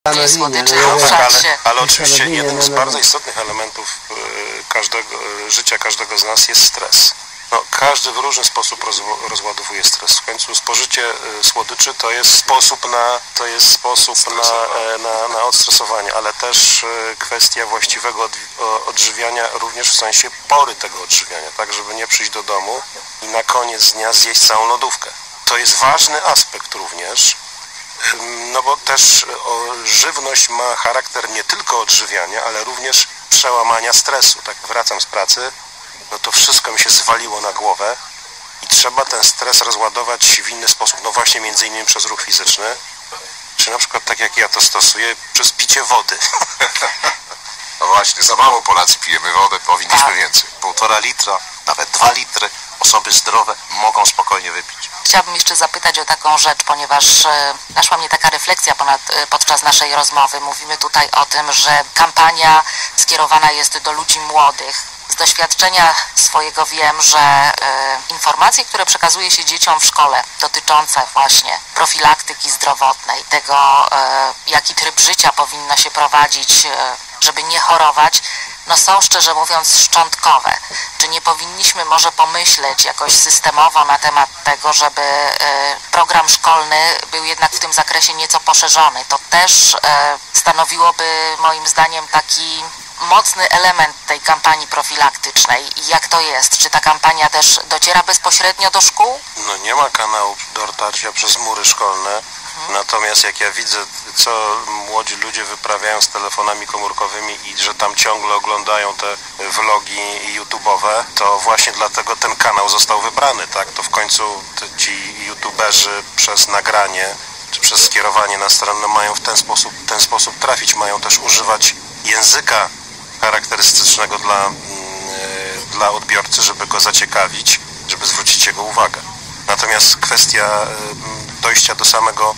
tej słodyczy ruszać się. Ale oczywiście jednym z bardzo istotnych elementów życia każdego z nas jest stres. No, każdy w różny sposób rozładowuje stres. W końcu spożycie słodyczy to jest sposób na odstresowanie, ale też kwestia właściwego odżywiania również w sensie pory tego odżywiania, tak żeby nie przyjść do domu i na koniec dnia zjeść całą lodówkę. To jest ważny aspekt również, no bo też żywność ma charakter nie tylko odżywiania, ale również przełamania stresu. Tak wracam z pracy, no to wszystko mi się zwaliło na głowę i trzeba ten stres rozładować w inny sposób. No właśnie między innymi przez ruch fizyczny, czy na przykład tak jak ja to stosuję, przez picie wody. No właśnie, za mało Polacy pijemy wodę, powinniśmy więcej. 1,5 litra, nawet 2 litry osoby zdrowe mogą spokojnie wypić. Chciałabym jeszcze zapytać o taką rzecz, ponieważ naszła mnie taka refleksja podczas naszej rozmowy. Mówimy tutaj o tym, że kampania skierowana jest do ludzi młodych. Z doświadczenia swojego wiem, że informacje, które przekazuje się dzieciom w szkole dotyczące właśnie profilaktyki zdrowotnej, tego jaki tryb życia powinno się prowadzić, żeby nie chorować, no są szczerze mówiąc szczątkowe. Czy nie powinniśmy może pomyśleć jakoś systemowo na temat tego, żeby program szkolny był jednak w tym zakresie nieco poszerzony? To też stanowiłoby moim zdaniem taki mocny element tej kampanii profilaktycznej. Jak to jest? Czy ta kampania też dociera bezpośrednio do szkół? No nie ma kanału dotarcia przez mury szkolne. Natomiast jak ja widzę, co młodzi ludzie wyprawiają z telefonami komórkowymi i że tam ciągle oglądają te vlogi YouTube'owe, to właśnie dlatego ten kanał został wybrany, tak? To w końcu ci YouTuberzy przez nagranie czy przez skierowanie na stronę mają w ten sposób trafić, mają też używać języka charakterystycznego dla odbiorcy, żeby go zaciekawić, żeby zwrócić jego uwagę. Natomiast kwestia dojścia do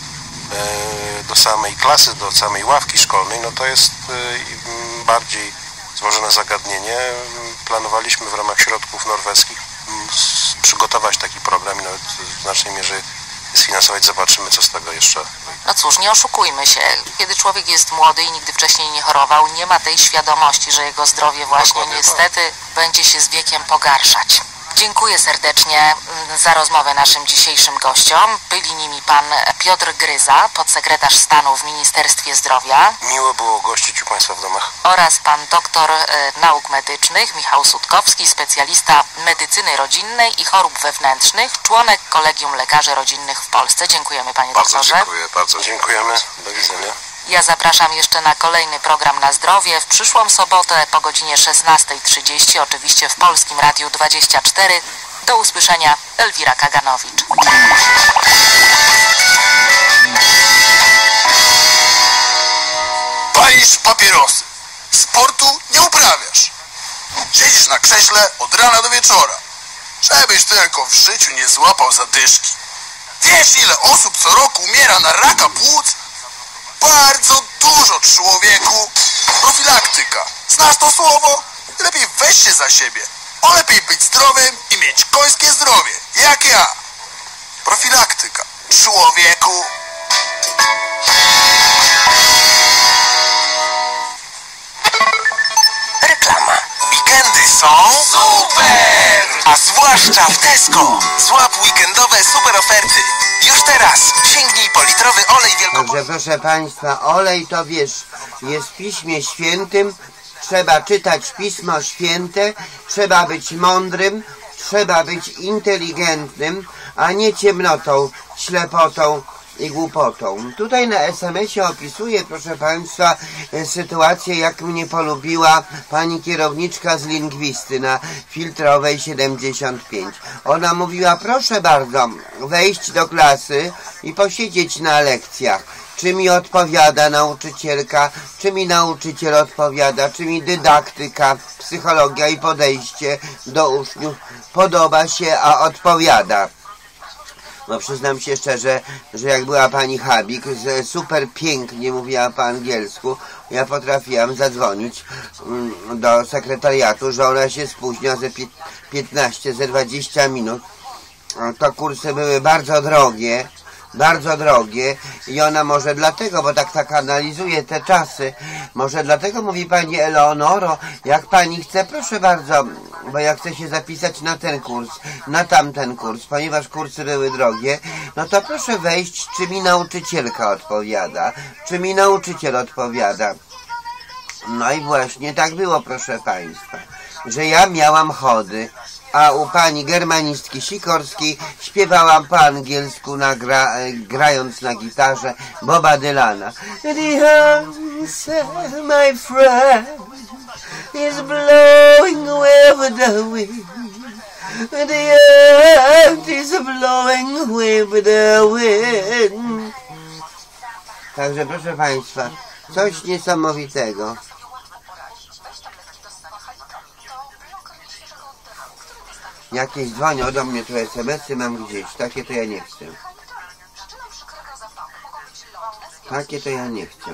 samej klasy, do samej ławki szkolnej, no to jest bardziej złożone zagadnienie. Planowaliśmy w ramach środków norweskich przygotować taki program i nawet w znacznej mierze sfinansować. Zobaczymy, co z tego jeszcze. No cóż, nie oszukujmy się. Kiedy człowiek jest młody i nigdy wcześniej nie chorował, nie ma tej świadomości, że jego zdrowie właśnie niestety będzie się z wiekiem pogarszać. Dziękuję serdecznie za rozmowę naszym dzisiejszym gościom. Byli nimi pan Piotr Gryza, podsekretarz stanu w Ministerstwie Zdrowia. Miło było gościć u Państwa w domach. Oraz pan doktor nauk medycznych Michał Sutkowski, specjalista medycyny rodzinnej i chorób wewnętrznych, członek Kolegium Lekarzy Rodzinnych w Polsce. Dziękujemy panie doktorze. Bardzo dziękujemy. Do widzenia. Ja zapraszam jeszcze na kolejny program Na Zdrowie w przyszłą sobotę po godzinie 16:30, oczywiście w Polskim Radiu 24. Do usłyszenia, Elwira Kaganowicz. Palisz papierosy, sportu nie uprawiasz, siedzisz na krześle od rana do wieczora, żebyś tylko w życiu nie złapał zadyszki. Wiesz, ile osób co roku umiera na raka płuc? Bardzo dużo, człowieku. Profilaktyka. Znasz to słowo? Lepiej weź się za siebie. O, lepiej być zdrowym i mieć końskie zdrowie. Jak ja. Profilaktyka. Człowieku. Reklama. Weekendy są super! A zwłaszcza w Tesco. Złap weekendowe super oferty. Już teraz sięgnij po litrowy olej wielkopolski. Także proszę Państwa, olej to wiesz, jest w Piśmie Świętym, trzeba czytać Pismo Święte, trzeba być mądrym, trzeba być inteligentnym, a nie ciemnotą, ślepotą i głupotą. Tutaj na SMS-ie opisuję, proszę Państwa, sytuację, jak mnie polubiła pani kierowniczka z lingwisty na Filtrowej 75. Ona mówiła, proszę bardzo, wejść do klasy i posiedzieć na lekcjach. Czy mi odpowiada nauczycielka, czy mi nauczyciel odpowiada, czy mi dydaktyka, psychologia i podejście do uczniów podoba się, a odpowiada. No przyznam się szczerze, że jak była pani Habik, super pięknie mówiła po angielsku, ja potrafiłam zadzwonić do sekretariatu, że ona się spóźnia ze 15, ze 20 minut. To kursy były bardzo drogie, bardzo drogie i ona może dlatego, bo tak analizuje te czasy, może dlatego mówi pani Eleonoro, jak pani chce, proszę bardzo, bo ja chcę się zapisać na ten kurs, na tamten kurs, ponieważ kursy były drogie, no to proszę wejść, czy mi nauczycielka odpowiada, czy mi nauczyciel odpowiada. No i właśnie tak było, proszę państwa, że ja miałam chody, a u pani germanistki Sikorskiej śpiewałam po angielsku, grając na gitarze Boba Dylana. The answer, my friend, is blowing with the wind. The earth is blowing with the wind. Także proszę państwa, coś niesamowitego. Jakieś dzwonią do mnie tu SMS-y, mam gdzieś. Takie to ja nie chcę. Takie to ja nie chcę.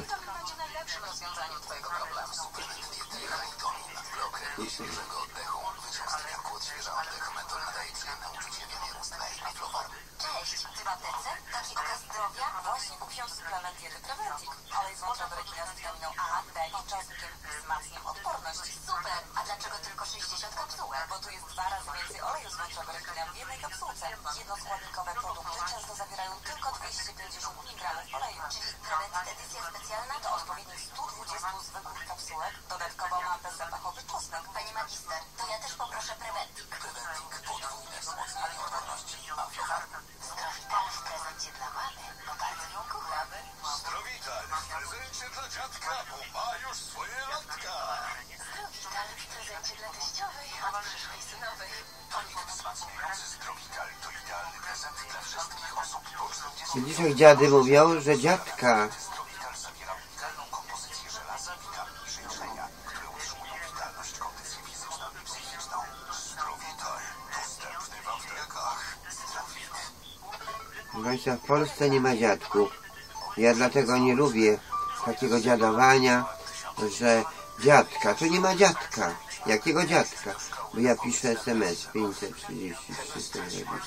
Cześć, czy w aptece? Taki okaz zdrowia? Właśnie kupiłam suplement diety Preventic. Olej z wątroby z witaminą A, D i czosnkiem wzmacnia odporność. Super! A dlaczego tylko 60 kapsułek? Bo tu jest 2 razy więcej oleju z wątroby w jednej kapsułce. Jednoskładnikowe produkty często zawierają tylko 250 mg oleju. Czyli Preventic edycja specjalna to odpowiednich 120 zwykłych kapsułek. Dodatkowo ma bezzapachowy czosnek. Pani magister, to ja też poproszę Preventic. Preventic podwójne wzmocnienie odporności. Zdrowital w prezencie dla mamy, bo bardzo ją kochamy. Zdrowital w prezencie dla dziadka, bo ma już swoje latka. Zdrowital w prezencie dla teściowej, od przyszłej synowej. Tonik wzmacniający Zdrowital to idealny prezent dla wszystkich osób po 40. Dzisiaj dziady mówią, że dziadka. Zdrowital zawiera unikalną kompozycję żelaza, witamin i życzenia, które utrzymują witalność, kondycję fizyczną i psychiczną. Zdrowital dostępny w aptekach. Zdrowit. Państwa, w Polsce nie ma dziadków. Ja dlatego nie lubię takiego dziadowania, że dziadka, tu nie ma dziadka. Jakiego dziadka? Bo ja piszę SMS 533 122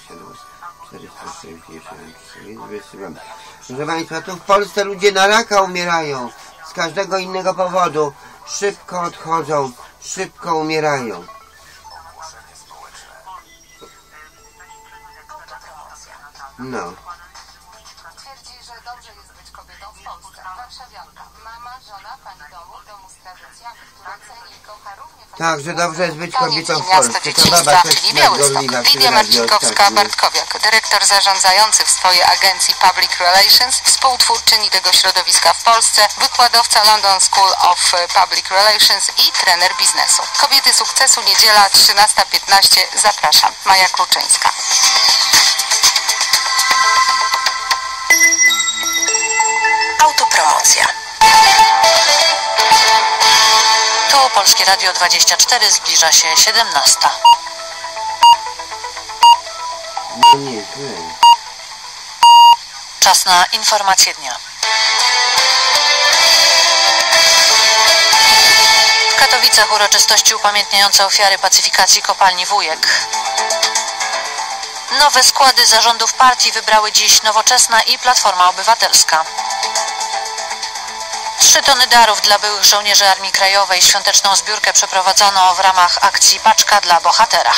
460 wysyłam. Proszę państwa, tu w Polsce ludzie na raka umierają z każdego innego powodu. Szybko odchodzą, szybko umierają. No. Twierdzi, że dobrze jest być kobietą w Polsce. Warszawianka. Mama, żona, pani domu z tradycjami, które ceni i kocha równie. Tak, że dobrze jest być Koniec kobietą i w miasto Polsce. To dzieciństwa, baba też czyli Białystok. nadgorliwa przy Lidia radiu ostatnio. Marcinkowska-Bartkowiak, dyrektor zarządzający w swojej agencji Public Relations, współtwórczyni tego środowiska w Polsce, wykładowca London School of Public Relations i trener biznesu. Kobiety sukcesu, niedziela 13:15. Zapraszam. Maja Kluczyńska. Autopromocja. Tu Polskie Radio 24, zbliża się 17. No nie, klej. Czas na informacje dnia. W Katowicach uroczystości upamiętniające ofiary pacyfikacji kopalni Wujek. Nowe składy zarządów partii wybrały dziś Nowoczesna i Platforma Obywatelska. 3 tony darów dla byłych żołnierzy Armii Krajowej. Świąteczną zbiórkę przeprowadzono w ramach akcji Paczka dla Bohatera.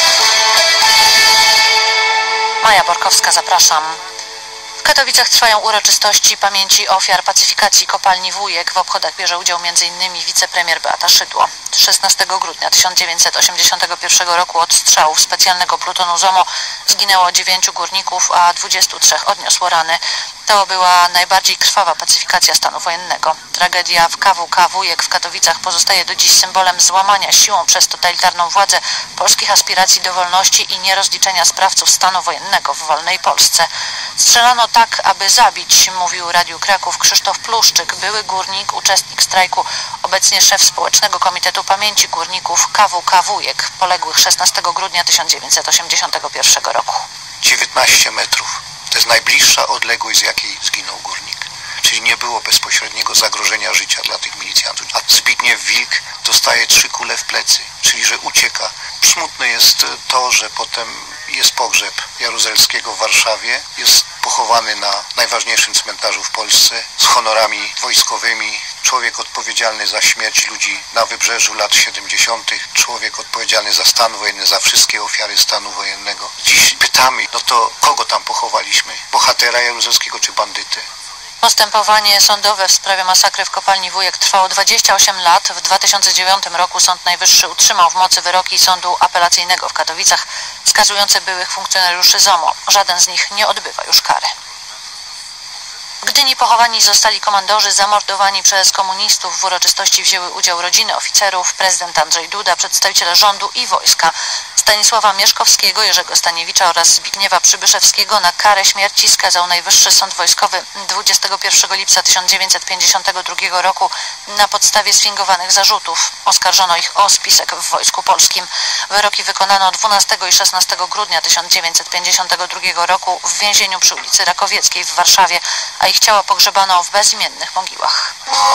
Maja Borkowska, zapraszam. W Katowicach trwają uroczystości pamięci ofiar pacyfikacji kopalni Wujek. W obchodach bierze udział m.in. wicepremier Beata Szydło. 16 grudnia 1981 roku od strzałów specjalnego plutonu ZOMO zginęło 9 górników, a 23 odniosło rany. To była najbardziej krwawa pacyfikacja stanu wojennego. Tragedia w KWK Wujek w Katowicach pozostaje do dziś symbolem złamania siłą przez totalitarną władzę polskich aspiracji do wolności i nierozliczenia sprawców stanu wojennego w wolnej Polsce. Strzelano tak, aby zabić, mówił Radiu Kraków Krzysztof Pluszczyk, były górnik, uczestnik strajku, obecnie szef Społecznego Komitetu Pamięci Górników KWK Wujek, poległych 16 grudnia 1981 roku. 19 metrów. To jest najbliższa odległość, z jakiej zginął górnik. Czyli nie było bezpośredniego zagrożenia życia dla tych milicjantów. A Zbigniew Wilk dostaje 3 kule w plecy, czyli że ucieka. Smutne jest to, że potem jest pogrzeb Jaruzelskiego w Warszawie, jest pochowany na najważniejszym cmentarzu w Polsce z honorami wojskowymi. Człowiek odpowiedzialny za śmierć ludzi na Wybrzeżu lat 70. Człowiek odpowiedzialny za stan wojenny, za wszystkie ofiary stanu wojennego. Dziś pytamy, no to kogo tam pochowaliśmy? Bohatera jaruzelskiego czy bandytę? Postępowanie sądowe w sprawie masakry w kopalni Wujek trwało 28 lat. W 2009 roku Sąd Najwyższy utrzymał w mocy wyroki Sądu Apelacyjnego w Katowicach skazujące byłych funkcjonariuszy ZOMO. Żaden z nich nie odbywa już kary. W Gdyni pochowani zostali komandorzy zamordowani przez komunistów. W uroczystości wzięły udział rodziny oficerów, prezydent Andrzej Duda, przedstawiciele rządu i wojska. Stanisława Mieszkowskiego, Jerzego Staniewicza oraz Zbigniewa Przybyszewskiego na karę śmierci skazał Najwyższy Sąd Wojskowy 21 lipca 1952 roku na podstawie sfingowanych zarzutów. Oskarżono ich o spisek w Wojsku Polskim. Wyroki wykonano 12 i 16 grudnia 1952 roku w więzieniu przy ulicy Rakowieckiej w Warszawie, a ich ciała pogrzebano w bezimiennych mogiłach.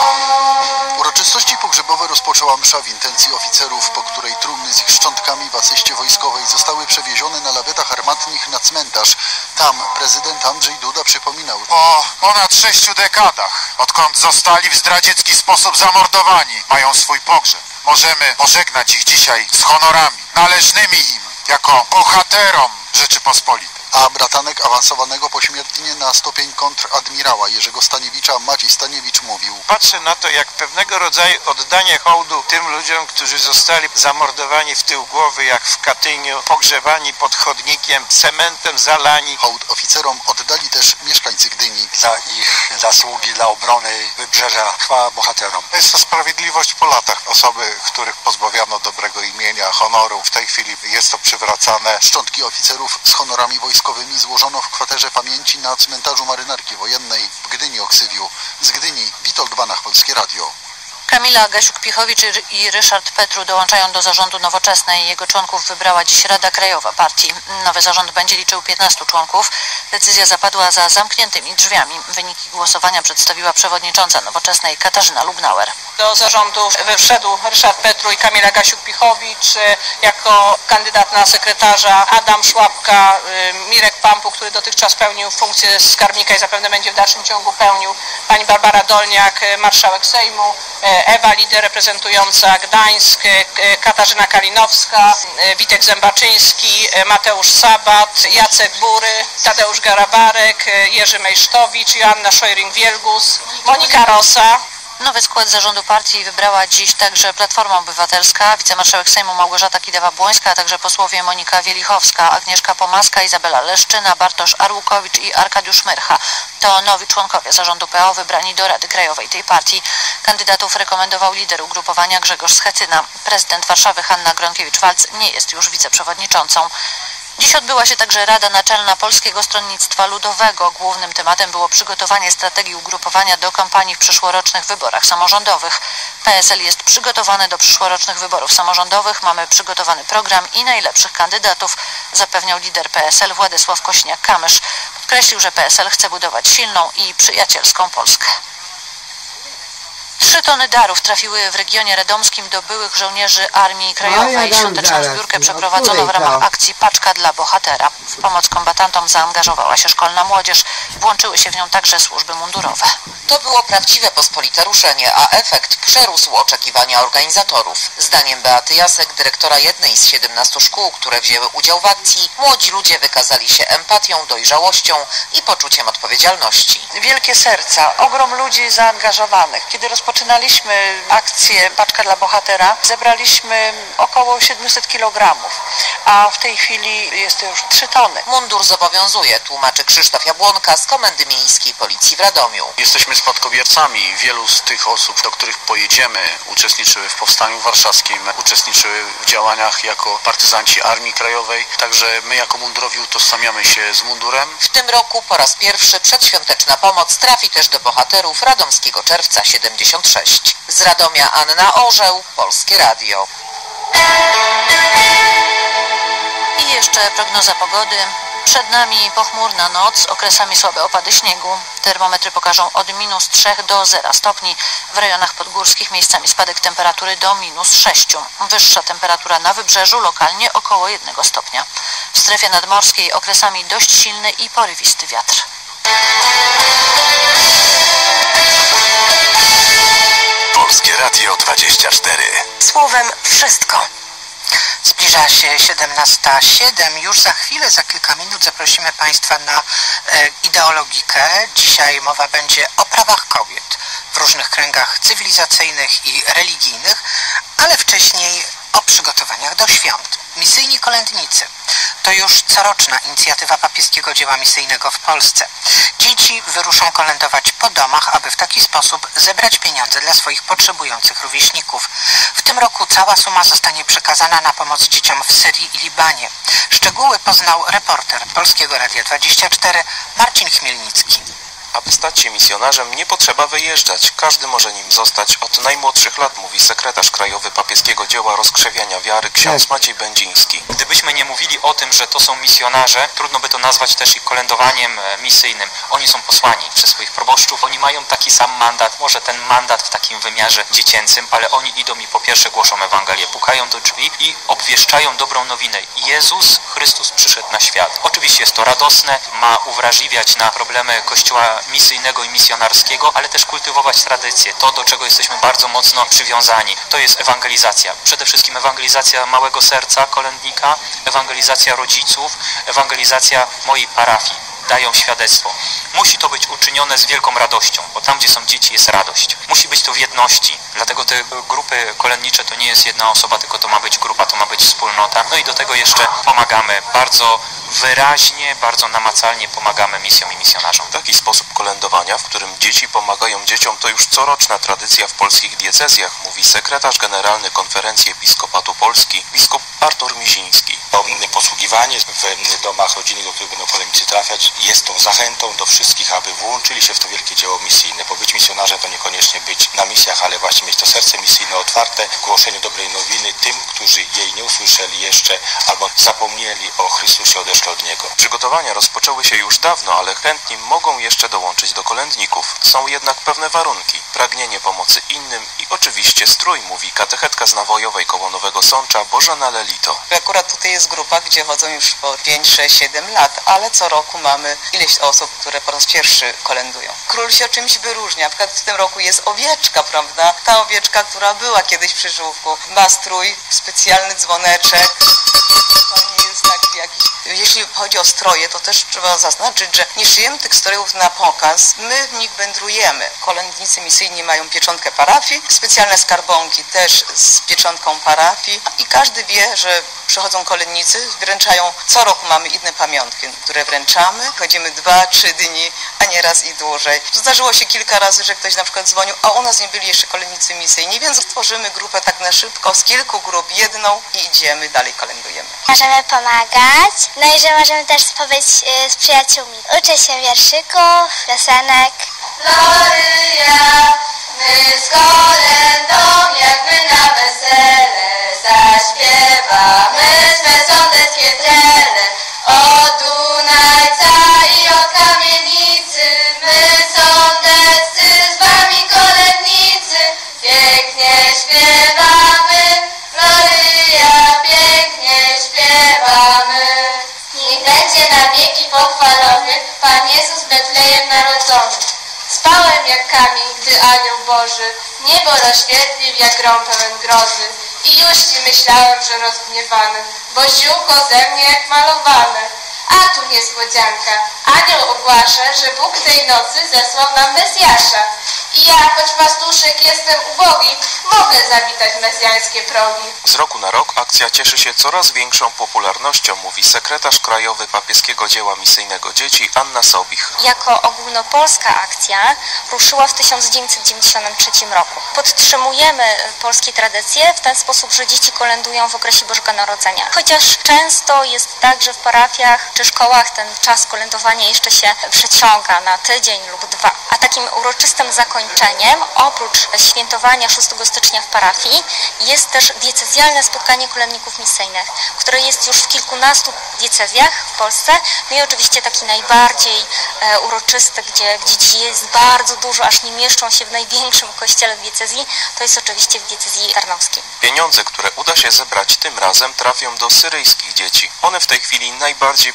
Uroczystości pogrzebowe rozpoczęła msza w intencji oficerów, po której trumny z ich szczątkami w asyście wojskowej zostały przewiezione na lawetach armatnych na cmentarz. Tam prezydent Andrzej Duda przypominał: po ponad 6 dekadach, odkąd zostali w zdradziecki sposób zamordowani, mają swój pogrzeb. Możemy pożegnać ich dzisiaj z honorami należnymi im jako bohaterom Rzeczypospolitej. A bratanek awansowanego pośmiertnie na stopień kontradmirała Jerzego Staniewicza, Maciej Staniewicz, mówił: Patrzę na to jak pewnego rodzaju oddanie hołdu tym ludziom, którzy zostali zamordowani w tył głowy, jak w Katyniu, pogrzebani pod chodnikiem, cementem zalani. Hołd oficerom oddali też mieszkańcy Gdyni. Za ich zasługi dla obrony Wybrzeża. Chwała bohaterom. Jest to sprawiedliwość po latach. Osoby, których pozbawiano dobrego imienia, honoru, w tej chwili jest to przywracane. Szczątki oficerów z honorami wojskowymi złożono w kwaterze pamięci na cmentarzu Marynarki Wojennej w Gdyni-Oksywiu. Z Gdyni Witold Banach, Polskie Radio. Kamila Gasiuk-Pichowicz i Ryszard Petru dołączają do zarządu Nowoczesnej. Jego członków wybrała dziś Rada Krajowa partii. Nowy zarząd będzie liczył 15 członków. Decyzja zapadła za zamkniętymi drzwiami. Wyniki głosowania przedstawiła przewodnicząca Nowoczesnej Katarzyna Lubnauer. Do zarządu wszedł Ryszard Petru i Kamila Gasiuk-Pichowicz. Jako kandydat na sekretarza Adam Szłapka, Mirek Pampu, który dotychczas pełnił funkcję skarbnika i zapewne będzie w dalszym ciągu pełnił, pani Barbara Dolniak, marszałek Sejmu, Ewa Lider reprezentująca Gdańsk, Katarzyna Kalinowska, Witek Zębaczyński, Mateusz Sabat, Jacek Bury, Tadeusz Garabarek, Jerzy Mejsztowicz, Joanna Szojring-Wielgus, Monika Rosa. Nowy skład zarządu partii wybrała dziś także Platforma Obywatelska, wicemarszałek Sejmu Małgorzata Kidawa-Błońska, a także posłowie Monika Wielichowska, Agnieszka Pomaska, Izabela Leszczyna, Bartosz Arłukowicz i Arkadiusz Myrcha. To nowi członkowie zarządu PO wybrani do Rady Krajowej tej partii. Kandydatów rekomendował lider ugrupowania Grzegorz Schetyna. Prezydent Warszawy Hanna Gronkiewicz-Waltz nie jest już wiceprzewodniczącą. Dziś odbyła się także Rada Naczelna Polskiego Stronnictwa Ludowego. Głównym tematem było przygotowanie strategii ugrupowania do kampanii w przyszłorocznych wyborach samorządowych. PSL jest przygotowany do przyszłorocznych wyborów samorządowych. Mamy przygotowany program i najlepszych kandydatów, zapewniał lider PSL Władysław Kośniak-Kamysz. Podkreślił, że PSL chce budować silną i przyjacielską Polskę. 3 tony darów trafiły w regionie radomskim do byłych żołnierzy Armii Krajowej. Świąteczną zbiórkę przeprowadzono w ramach akcji Paczka dla Bohatera. W pomoc kombatantom zaangażowała się szkolna młodzież. Włączyły się w nią także służby mundurowe. To było prawdziwe pospolite ruszenie, a efekt przerósł oczekiwania organizatorów. Zdaniem Beaty Jasek, dyrektora jednej z 17 szkół, które wzięły udział w akcji, młodzi ludzie wykazali się empatią, dojrzałością i poczuciem odpowiedzialności. Wielkie serca, ogrom ludzi zaangażowanych. Kiedy rozpoczynaliśmy akcję Paczka dla Bohatera, zebraliśmy około 700 kg, a w tej chwili jest to już 3 tony. Mundur zobowiązuje, tłumaczy Krzysztof Jabłonka z Komendy Miejskiej Policji w Radomiu. Jesteśmy spadkobiercami. Wielu z tych osób, do których pojedziemy, uczestniczyły w Powstaniu Warszawskim, uczestniczyły w działaniach jako partyzanci Armii Krajowej. Także my jako mundurowi utożsamiamy się z mundurem. W tym roku po raz pierwszy przedświąteczna pomoc trafi też do bohaterów Radomskiego Czerwca 76. Z Radomia Anna Orzeł, Polskie Radio. I jeszcze prognoza pogody. Przed nami pochmurna noc, okresami słabe opady śniegu. Termometry pokażą od -3 do 0 stopni. W rejonach podgórskich miejscami spadek temperatury do -6. Wyższa temperatura na wybrzeżu, lokalnie około 1 stopnia. W strefie nadmorskiej okresami dość silny i porywisty wiatr. Polskie Radio 24. Słowem wszystko. Zbliża się 17:07. Już za chwilę, za kilka minut zaprosimy Państwa na ideologikę. Dzisiaj mowa będzie o prawach kobiet w różnych kręgach cywilizacyjnych i religijnych, ale wcześniej o przygotowaniach do świąt. Misyjni kolędnicy to już coroczna inicjatywa papieskiego dzieła misyjnego w Polsce. Dzieci wyruszą kolędować po domach, aby w taki sposób zebrać pieniądze dla swoich potrzebujących rówieśników. W tym roku cała suma zostanie przekazana na pomoc dzieciom w Syrii i Libanie. Szczegóły poznał reporter Polskiego Radia 24 Marcin Chmielnicki. Aby stać się misjonarzem, nie potrzeba wyjeżdżać. Każdy może nim zostać od najmłodszych lat, mówi sekretarz krajowy papieskiego dzieła rozkrzewiania wiary ksiądz Maciej Będziński. Gdybyśmy nie mówili o tym, że to są misjonarze, trudno by to nazwać też ich kolędowaniem misyjnym. Oni są posłani przez swoich proboszczów, oni mają taki sam mandat, może ten mandat w takim wymiarze dziecięcym, ale oni idą i po pierwsze głoszą Ewangelię, pukają do drzwi i obwieszczają dobrą nowinę. Jezus Chrystus przyszedł na świat. Oczywiście jest to radosne, ma uwrażliwiać na problemy Kościoła misyjnego i misjonarskiego, ale też kultywować tradycję, to do czego jesteśmy bardzo mocno przywiązani. To jest ewangelizacja. Przede wszystkim ewangelizacja małego serca kolędnika, ewangelizacja rodziców, ewangelizacja mojej parafii. Dają świadectwo. Musi to być uczynione z wielką radością, bo tam, gdzie są dzieci, jest radość. Musi być to w jedności, dlatego te grupy kolędnicze to nie jest jedna osoba, tylko to ma być grupa, to ma być wspólnota. No i do tego jeszcze pomagamy bardzo wyraźnie, bardzo namacalnie pomagamy misjom i misjonarzom. Taki sposób kolędowania, w którym dzieci pomagają dzieciom, to już coroczna tradycja w polskich diecezjach, mówi sekretarz generalny Konferencji Episkopatu Polski, biskup Artur Miziński. To posługiwanie w domach rodzinnych, do których będą kolędnicy trafiać, jest tą zachętą do wszystkich, aby włączyli się w to wielkie dzieło misyjne, bo być misjonarzem to niekoniecznie być na misjach, ale właśnie mieć to serce misyjne otwarte w głoszeniu dobrej nowiny tym, którzy jej nie usłyszeli jeszcze albo zapomnieli o Chrystusie, odeszli od Niego. Przygotowania rozpoczęły się już dawno, ale chętni mogą jeszcze dołączyć do kolędników. Są jednak pewne warunki. Pragnienie pomocy innym i oczywiście strój, mówi katechetka z Nawojowej koło Nowego Sącza Bożena Lelito. Akurat tutaj jest grupa, gdzie chodzą już po 5, 6, 7 lat, ale co roku mamy ileś osób, które po raz pierwszy kolędują. Król się czymś wyróżnia. Na przykład w tym roku jest owieczka, prawda? Ta owieczka, która była kiedyś przy żółwku. Ma strój, specjalny dzwoneczek. To nie jest taki jakiś... Jeśli chodzi o stroje, to też trzeba zaznaczyć, że nie szyjemy tych strojów na pokaz. My w nich wędrujemy. Kolędnicy misyjni mają pieczątkę parafii, specjalne skarbonki też z pieczątką parafii i każdy wie, że przychodzą kolędnicy, wręczają, co roku mamy inne pamiątki, które wręczamy. Chodzimy 2-3 dni, a nieraz i dłużej. Zdarzyło się kilka razy, że ktoś na przykład dzwonił, a u nas nie byli jeszcze kolędnicy misyjni, więc stworzymy grupę tak na szybko, z kilku grup jedną i idziemy, dalej kolędujemy. Możemy pomagać, no i że możemy też pobyć z przyjaciółmi. Uczę się wierszyków, piosenek. Gloria, my z kolędą jakby na wesele zaśpiewamy swe sądeckie trele. Od Dunajca i od Kamienicy, my sądeccy z wami kolędnicy, pięknie śpiewamy, Gloria, pięknie śpiewamy. Niech będzie na wieki pochwalony Pan Jezus w Betlejem narodzony. Spałem jak kamień, gdy anioł Boży niebo rozświetlił jak grom pełen grozy. I już ci myślałem, że rozgniewany, bo ziółko ze mnie jak malowane. A tu niespodzianka, anioł ogłasza, że Bóg tej nocy zesłał nam Mesjasza. I ja, choć pastuszek jestem ubogi, mogę zawitać mesjańskie progi. Z roku na rok akcja cieszy się coraz większą popularnością, mówi sekretarz krajowy papieskiego dzieła misyjnego dzieci Anna Sobich. Jako ogólnopolska akcja ruszyła w 1993 roku. Podtrzymujemy polskie tradycje w ten sposób, że dzieci kolędują w okresie Bożego Narodzenia. Chociaż często jest tak, że w parafiach czy szkołach ten czas kolędowania jeszcze się przeciąga na tydzień lub 2. A takim uroczystym zakończeniem, oprócz świętowania 6 stycznia w parafii, jest też diecezjalne spotkanie kolędników misyjnych, które jest już w kilkunastu diecezjach w Polsce. No i oczywiście taki najbardziej uroczysty, gdzie dzieci jest bardzo dużo, aż nie mieszczą się w największym kościele w diecezji, to jest oczywiście w diecezji tarnowskiej. Pieniądze, które uda się zebrać tym razem, trafią do syryjskich dzieci. One w tej chwili najbardziej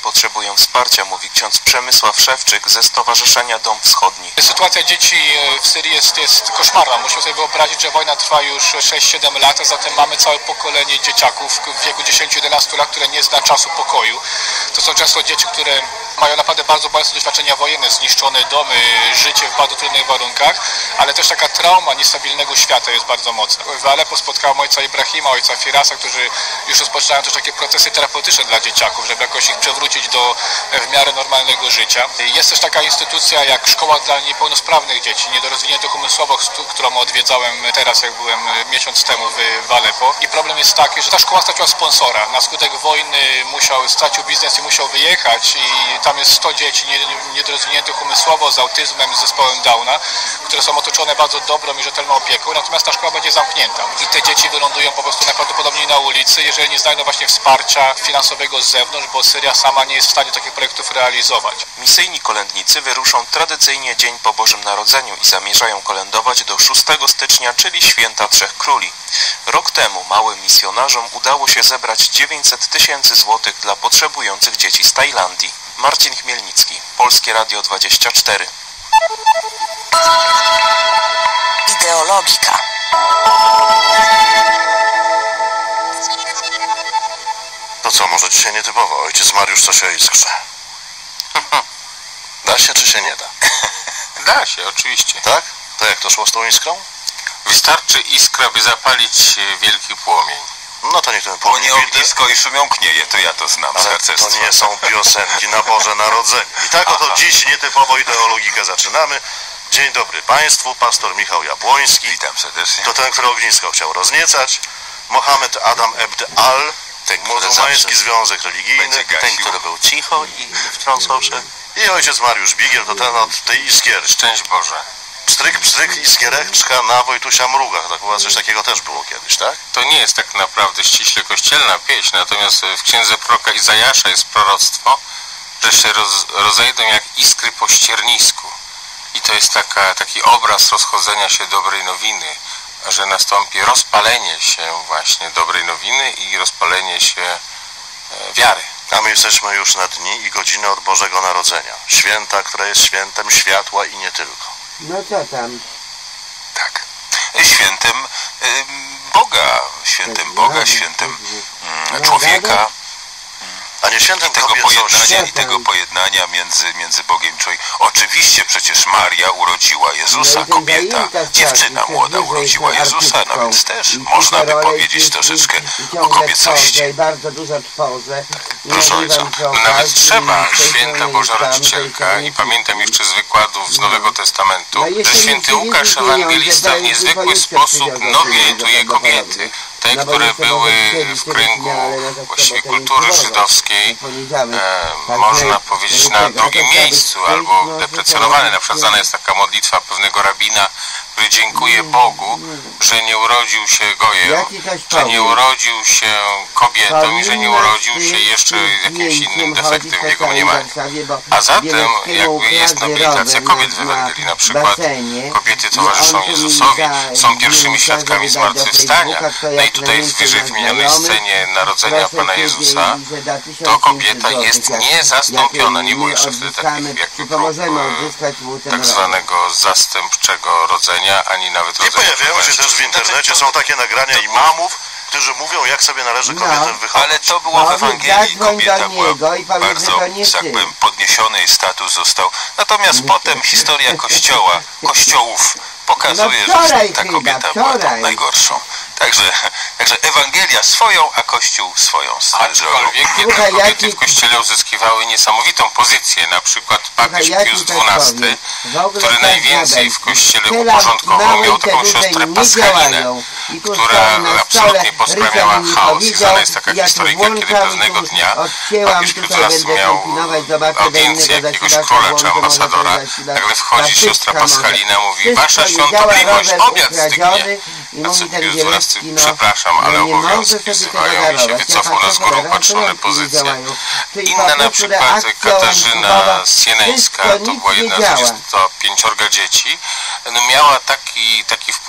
potrzebują wsparcia, mówi ksiądz Przemysław Szewczyk ze Stowarzyszenia Dom Wschodni. Sytuacja dzieci w Syrii jest koszmarna. Musimy sobie wyobrazić, że wojna trwa już 6-7 lat, a zatem mamy całe pokolenie dzieciaków w wieku 10-11 lat, które nie zna czasu pokoju. To są często dzieci, które mają naprawdę bardzo bolesne doświadczenia wojenne, zniszczone domy, życie w bardzo trudnych warunkach, ale też taka trauma niestabilnego świata jest bardzo mocna. W Aleppo spotkałem ojca Ibrahima, ojca Firasa, którzy już rozpoczynają też takie procesy terapeutyczne dla dzieciaków, żeby jakoś ich przewrócić do w miarę normalnego życia. Jest też taka instytucja jak Szkoła dla Niepełnosprawnych Dzieci, Niedorozwiniętych umysłowo, którą odwiedzałem teraz, jak byłem miesiąc temu w Aleppo. I problem jest taki, że ta szkoła straciła sponsora. Na skutek wojny stracił biznes i musiał wyjechać i tam jest 100 dzieci niedorozwiniętych umysłowo z autyzmem, z zespołem Downa, które są otoczone bardzo dobrą i rzetelną opieką, natomiast ta szkoła będzie zamknięta. I te dzieci wylądują po prostu najprawdopodobniej na ulicy, jeżeli nie znajdą właśnie wsparcia finansowego z zewnątrz, bo Syria sama nie jest w stanie takich projektów realizować. Misyjni kolędnicy wyruszą tradycyjnie dzień po Bożym Narodzeniu i zamierzają kolędować do 6 stycznia, czyli Święta Trzech Króli. Rok temu małym misjonarzom udało się zebrać 900 000 złotych dla potrzebujących dzieci z Tajlandii. Marcin Chmielnicki, Polskie Radio 24. Ideologika. To co, może dzisiaj nietypowo? Ojciec Mariusz coś o iskrze. Da się, czy się nie da? Da się, oczywiście. Tak? To jak to szło z tą iskrą? Wystarczy iskra, by zapalić wielki płomień. No to niech ten płomień... Płonie ognisko i szumią knieje, to ja to znam z Ale harcerstwa. to nie są piosenki na Boże Narodzenie. I tak oto dziś nietypowo ideologikę zaczynamy. Dzień dobry Państwu, pastor Michał Jabłoński. Witam serdecznie. To ten, który ognisko chciał rozniecać. Mohamed Adam Ebd Al, muzułmański związek religijny. Ten, który był cicho i wtrącał się. I ojciec Mariusz Bigiel, to ten od tej iskiery. Szczęść Boże. Pstryk, pstryk, iskiereczka na Wojtusia Mruga. Tak, chyba coś takiego też było kiedyś, tak? To nie jest tak naprawdę ściśle kościelna pieśń, natomiast w księdze proroka Izajasza jest proroctwo, że się rozejdą jak iskry po ściernisku. I to jest taki obraz rozchodzenia się dobrej nowiny, że nastąpi rozpalenie się właśnie dobrej nowiny i rozpalenie się wiary. A my jesteśmy już na dni i godziny od Bożego Narodzenia. Święta, które jest świętem światła i nie tylko. No co tam? Tak. Świętem Boga, świętem człowieka. A nie świętem I tego pojednania między Bogiem i człowiekiem. Oczywiście przecież Maria urodziła Jezusa, kobieta, dziewczyna młoda urodziła Jezusa, no więc też można by powiedzieć troszeczkę o kobiecości. Bardzo dużo tworzę. Proszę ojca, nawet trzeba święta Boża Rodzicielka i pamiętam jeszcze z wykładów z Nowego Testamentu, że święty Łukasz Ewangelista w niezwykły sposób nowiejtuje kobiety. Te, które były w kręgu właściwie kultury żydowskiej, można powiedzieć na drugim miejscu albo deprecjonowane. Na przykład znana jest taka modlitwa pewnego rabina, który dziękuję Bogu, że nie urodził się gojem, że nie urodził się kobietą i że nie urodził się jeszcze jakimś innym defektem w jego mniemaniu. A zatem jakby jest nobilitacja kobiet w Ewangelii. Na przykład kobiety towarzyszą Jezusowi, są pierwszymi świadkami zmartwychwstania. No i tutaj w wyżej wymienionej scenie narodzenia Pana Jezusa to kobieta jest niezastąpiona. Nie było jeszcze wtedy takich jakby prób tak zwanego zastępczego rodzenia, ani nawet rodzenia. I pojawiają się też w internecie, są takie nagrania imamów, którzy mówią, jak sobie należy kobietę wychować. Ale to było w Ewangelii, kobieta była bardzo, tak powiem, podniesiony, jej status został. Natomiast potem historia kościołów pokazuje, że ta kobieta była tą najgorszą. Także Ewangelia swoją, a Kościół swoją. Aczkolwiek jednak kobiety w Kościele uzyskiwały niesamowitą pozycję. Na przykład papież Pius XII, który najwięcej w Kościele uporządkował, miał taką siostrę Paskalinę, która absolutnie posprawiała chaos. I znana jest taka historyjka, kiedy pewnego dnia papież Pius XII miał audiencję jakiegoś króla czy ambasadora. Nagle wchodzi siostra Paskalina, mówi: wasza świątobliwość, obiad stygnie. A co Pius XII, przepraszam, ale obowiązki wzywają i się wycofał na z góry upatrzone pozycje. Inna na przykład Katarzyna Sieneńska, to była jedna z 25 dzieci, no miała taki wpływ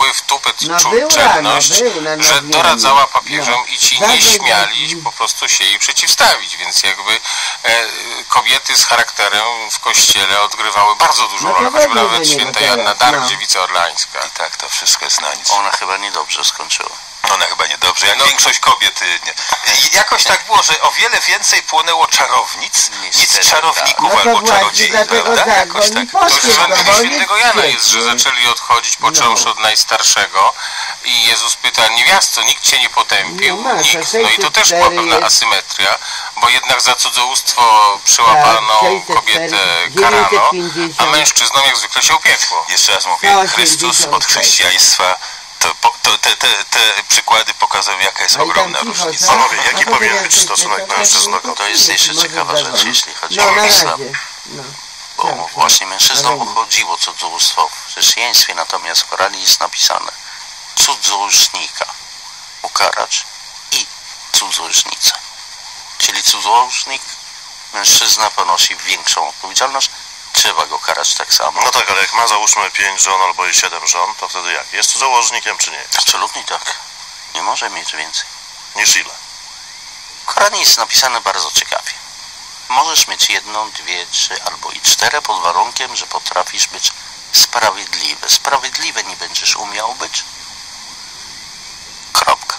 były w tupet czelność, że doradzała papieżom i ci nie śmiali po prostu się jej przeciwstawić, więc jakby kobiety z charakterem w kościele odgrywały bardzo dużą rolę, choćby nawet święta Joanna Dark, dziewica orlańska. I tak to wszystko jest na nic. Ona chyba niedobrze skończyła. Ona chyba niedobrze, jak większość kobiet. Jakoś tak było, że o wiele więcej płonęło czarownic niż czarowników albo czarodziei, prawda? Jakoś tak. To już rzędy świętego Jana jest, że zaczęli odchodzić, począwszy od najstarszego i Jezus pyta, niewiasto, nikt cię nie potępił? Nikt. No i to też była pewna asymetria, bo jednak za cudzołóstwo przyłapano kobietę, karano, a mężczyznom jak zwykle się upiekło. Jeszcze raz mówię, Chrystus od chrześcijaństwa. Te przykłady pokazują, jaka jest ogromna różnica. Panowie, jaki powinien być stosunek mężczyzn do kobiet? To jest jeszcze ciekawa rzecz, jeśli chodzi o islam. Bo właśnie mężczyznom uchodziło cudzołóstwo w chrześcijaństwie, natomiast w Koranie jest napisane cudzołóżnika ukarać i cudzołóżnicę. Czyli cudzołóżnik, mężczyzna ponosi większą odpowiedzialność, trzeba go karać tak samo. No tak, ale jak ma załóżmy 5 żon albo i 7 żon, to wtedy jak? Jest cudzołożnikiem czy nie jest? Absolutnie tak. Nie może mieć więcej. Niż ile? W Koranie jest napisane bardzo ciekawie. Możesz mieć 1, 2, 3 albo i 4 pod warunkiem, że potrafisz być sprawiedliwy. Sprawiedliwy nie będziesz umiał być. Kropka.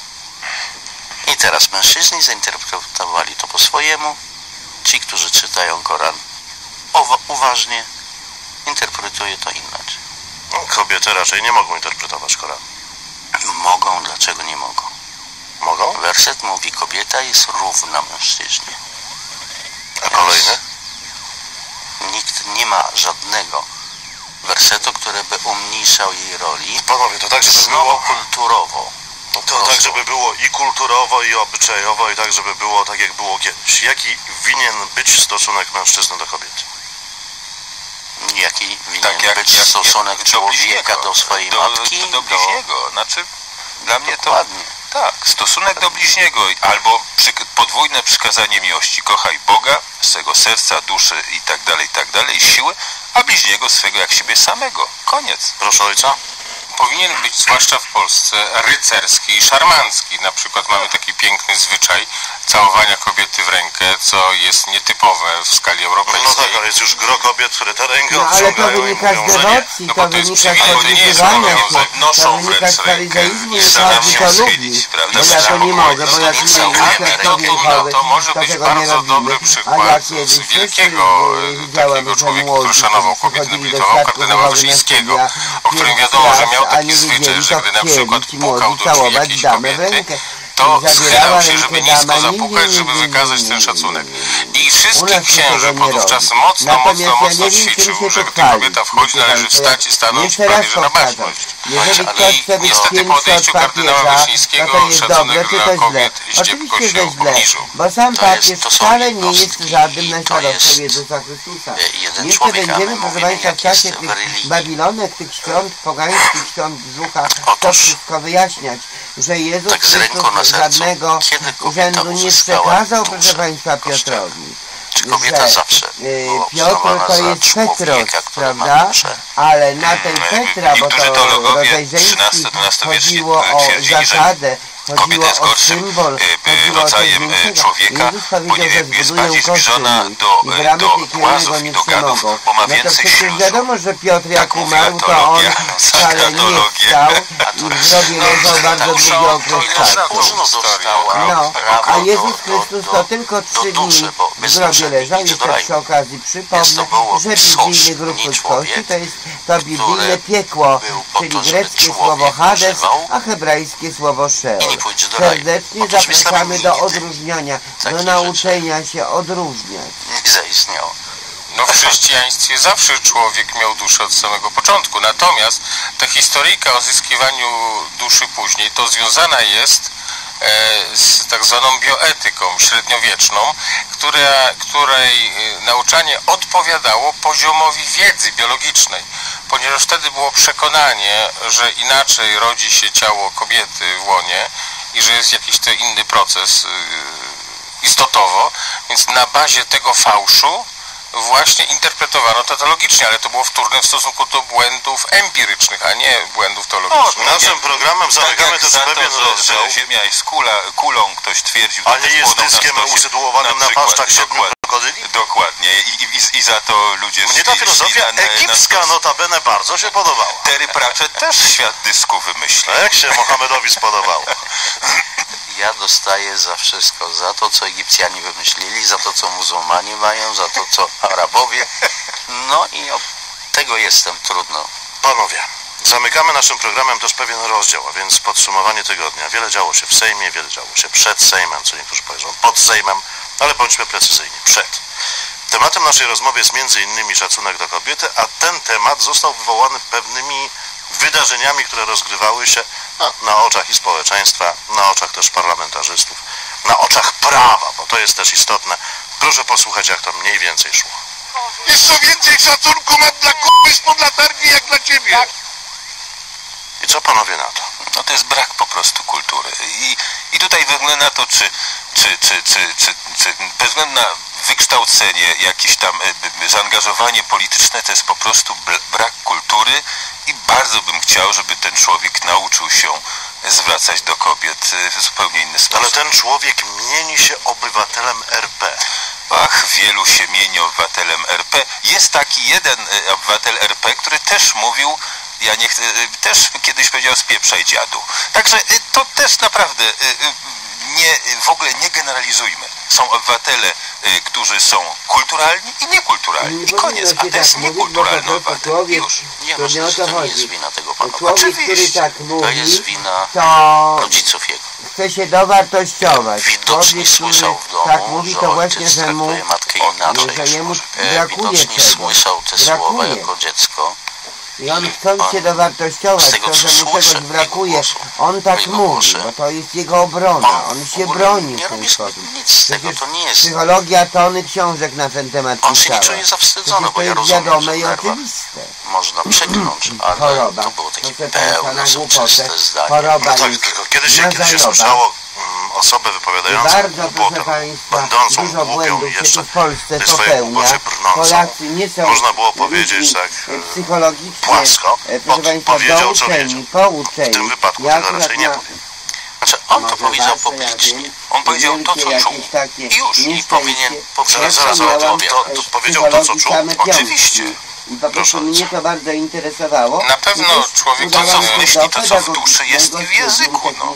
I teraz mężczyźni zainterpretowali to po swojemu. Ci, którzy czytają Koran uważnie, interpretuje to inaczej. Kobiety raczej nie mogą interpretować Koranu. Mogą, dlaczego nie mogą? Mogą? Werset mówi, kobieta jest równa mężczyźnie. A kolejny? Nikt nie ma żadnego wersetu, który by umniejszał jej roli. Panowie, to tak, żeby znowu było kulturowo. To tak, żeby było i kulturowo, i obyczajowo, i tak, żeby było tak, jak było kiedyś. Jaki winien być stosunek mężczyzny do kobiety? Jaki winien być stosunek człowieka do swojej matki? Do bliźniego. Znaczy, dla mnie to... Tak, stosunek do bliźniego, albo podwójne przykazanie miłości. Kochaj Boga, swego serca, duszy i tak dalej, siły, a bliźniego swego jak siebie samego. Koniec. Proszę ojca. Powinien być, zwłaszcza w Polsce, rycerski i szarmancki. Na przykład mamy taki piękny zwyczaj całowania kobiety w rękę, co jest nietypowe w skali europejskiej. No tak, ale jest już gro kobiet, które tę rękę ale to obciągają i wynika z mówią, że nie. dewocji, No to bo to jest wynika z przywilej, to nie jest podrywania obowiązek. się, Noszą to wynika wręcz z rękę faryzeizmu, i że starają każdy się to lubi. schylić, prawda? No ja to nie mogę, bo ja tu To może być bardzo dobry przykład z wielkiego takiego człowieka, który szanował kobiety, nobilitował, kardynała Wyszyńskiego, o którym wiadomo, że miał taki zwyczaj, że gdy na przykład pukał do drzwi jakiejś kobiety, to schylał się, żeby nisko zapukać, żeby wykazać ten szacunek. I wszystkich księży podówczas mocno ćwiczył, że gdy kobieta wchodzi, należy wstać i stanąć prawie że na baczność. I niestety po odejściu kardynała Wyszyńskiego szacunek dla kobiet zdziepko się obniżył. Bo sam papież wcale nie jest żadnym naśladowcą Jezusa Chrystusa. Jeszcze będziemy, proszę Państwa, w czasie tych babilonek, tych świąt, pogańskich świąt brzucha, to wszystko wyjaśniać, że Jezus Chrystus żadnego urzędu nie przekazał, proszę Państwa, Piotrowi. Czy kobieta zawsze Piotr to jest Petros, prawda? Ale na tej Petra, bo to rodzaj żeński, chodziło o zasadę, chodziło o symbol, chodziło o coś większego. Jezus powiedział, że zbuduję kościół i w ramach piekielnego nie przemogą. No to przecież wiadomo, że Piotr jak umarł, to on wcale nie wstał i w grobie leżał bardzo długi okres czasu. No, a Jezus Chrystus to tylko 3 dni w grobie leżał. Jeszcze przy okazji przypomnę, że biblijny grób ludzkości to jest to biblijne piekło, czyli greckie słowo Hades, a hebrajskie słowo Sheol. Serdecznie zapraszamy do odróżniania, do nauczenia się odróżniać. Nie zaistniało. No w chrześcijaństwie zawsze człowiek miał duszę od samego początku, natomiast ta historyjka o zyskiwaniu duszy później to związana jest z tak zwaną bioetyką średniowieczną, której nauczanie odpowiadało poziomowi wiedzy biologicznej, ponieważ wtedy było przekonanie, że inaczej rodzi się ciało kobiety w łonie i że jest jakiś to inny proces istotowo, więc na bazie tego fałszu właśnie interpretowano to teologicznie, ale to było wtórne w stosunku do błędów empirycznych, a nie błędów teologicznych. Na naszym programem zamykamy tak też za pewien to, rozdział. że Ziemia jest kulą, ktoś twierdził... A nie jest dyskiem usytuowanym na paszczach 7 krokodyli? Dokładnie. I za to ludzie... Mnie ta filozofia egipska notabene bardzo się podobała. Terry Pratchett też świat dysku wymyślił. A jak się Mohamedowi spodobało? Ja dostaję za wszystko. Za to, co Egipcjanie wymyślili, za to, co muzułmanie mają, za to, co Arabowie. No i od tego jestem trudno. Panowie, zamykamy naszym programem też pewien rozdział, a więc podsumowanie tygodnia. Wiele działo się w Sejmie, wiele działo się przed Sejmem, co niektórzy powiedzą pod Sejmem, ale bądźmy precyzyjni, przed. Tematem naszej rozmowy jest m.in. szacunek do kobiety, a ten temat został wywołany pewnymi wydarzeniami, które rozgrywały się na oczach i społeczeństwa, na oczach też parlamentarzystów, na oczach prawa, bo to jest też istotne. Proszę posłuchać, jak to mniej więcej szło. Jeszcze więcej szacunku mam dla k***y spod latarni jak dla ciebie. I co panowie na to? No to jest brak po prostu kultury. I tutaj bez względu na to, czy bez względu na wykształcenie, jakieś tam zaangażowanie polityczne, to jest po prostu brak kultury i bardzo bym chciał, żeby ten człowiek nauczył się zwracać do kobiet w zupełnie inny sposób. Ale ten człowiek mieni się obywatelem RP. Ach, wielu się mieni obywatelem RP. Jest taki jeden obywatel RP, który też mówił, ja nie chcę, też kiedyś powiedział spieprzaj dziadu. Także to też naprawdę w ogóle nie generalizujmy. Są obywatele, którzy są kulturalni i niekulturalni. I koniec. A to jest niekulturalny obywatel. Już. Nie, myślę, że to nie jest wina tego pana. Oczywiście. Tak mówi, to jest wina rodziców jego. Chce się dowartościować. Widocznie słyszał w domu, tak mówi, że to ojciec właśnie, że mu traktuje matkę inaczej. że jemu brakuje Widocznie słyszał te słowa jako dziecko. I on chcąc się dowartościować, to, że mu czegoś brakuje, on tak mówi, bo to jest jego obrona, on się broni w ten sposób. Nic z tego to nie jest. Psychologia tony książek na ten temat pisała. On się nie czuje zawstydzony, bo ja rozumiem, wiadome że i w nerwach oczywiste. można przekląć, ale choroba. to było takie Pełne pełne, soczyste zdanie. Choroba no tak, tylko kiedyś się słyszało osobę wypowiadającą głupotę, będącą głupią i jeszcze w swoje głupoty brnącą. Można było powiedzieć tak płasko, powiedział co wiedział. W tym wypadku tego raczej nie powiem. Znaczy on to powiedział publicznie. On powiedział to, co czuł. I już. I powinien Zaraz, to powiedział to, co czuł? Oczywiście. I po prostu mnie to bardzo interesowało. Na pewno człowiek to, co myśli, to, co w duszy jest i w języku. No.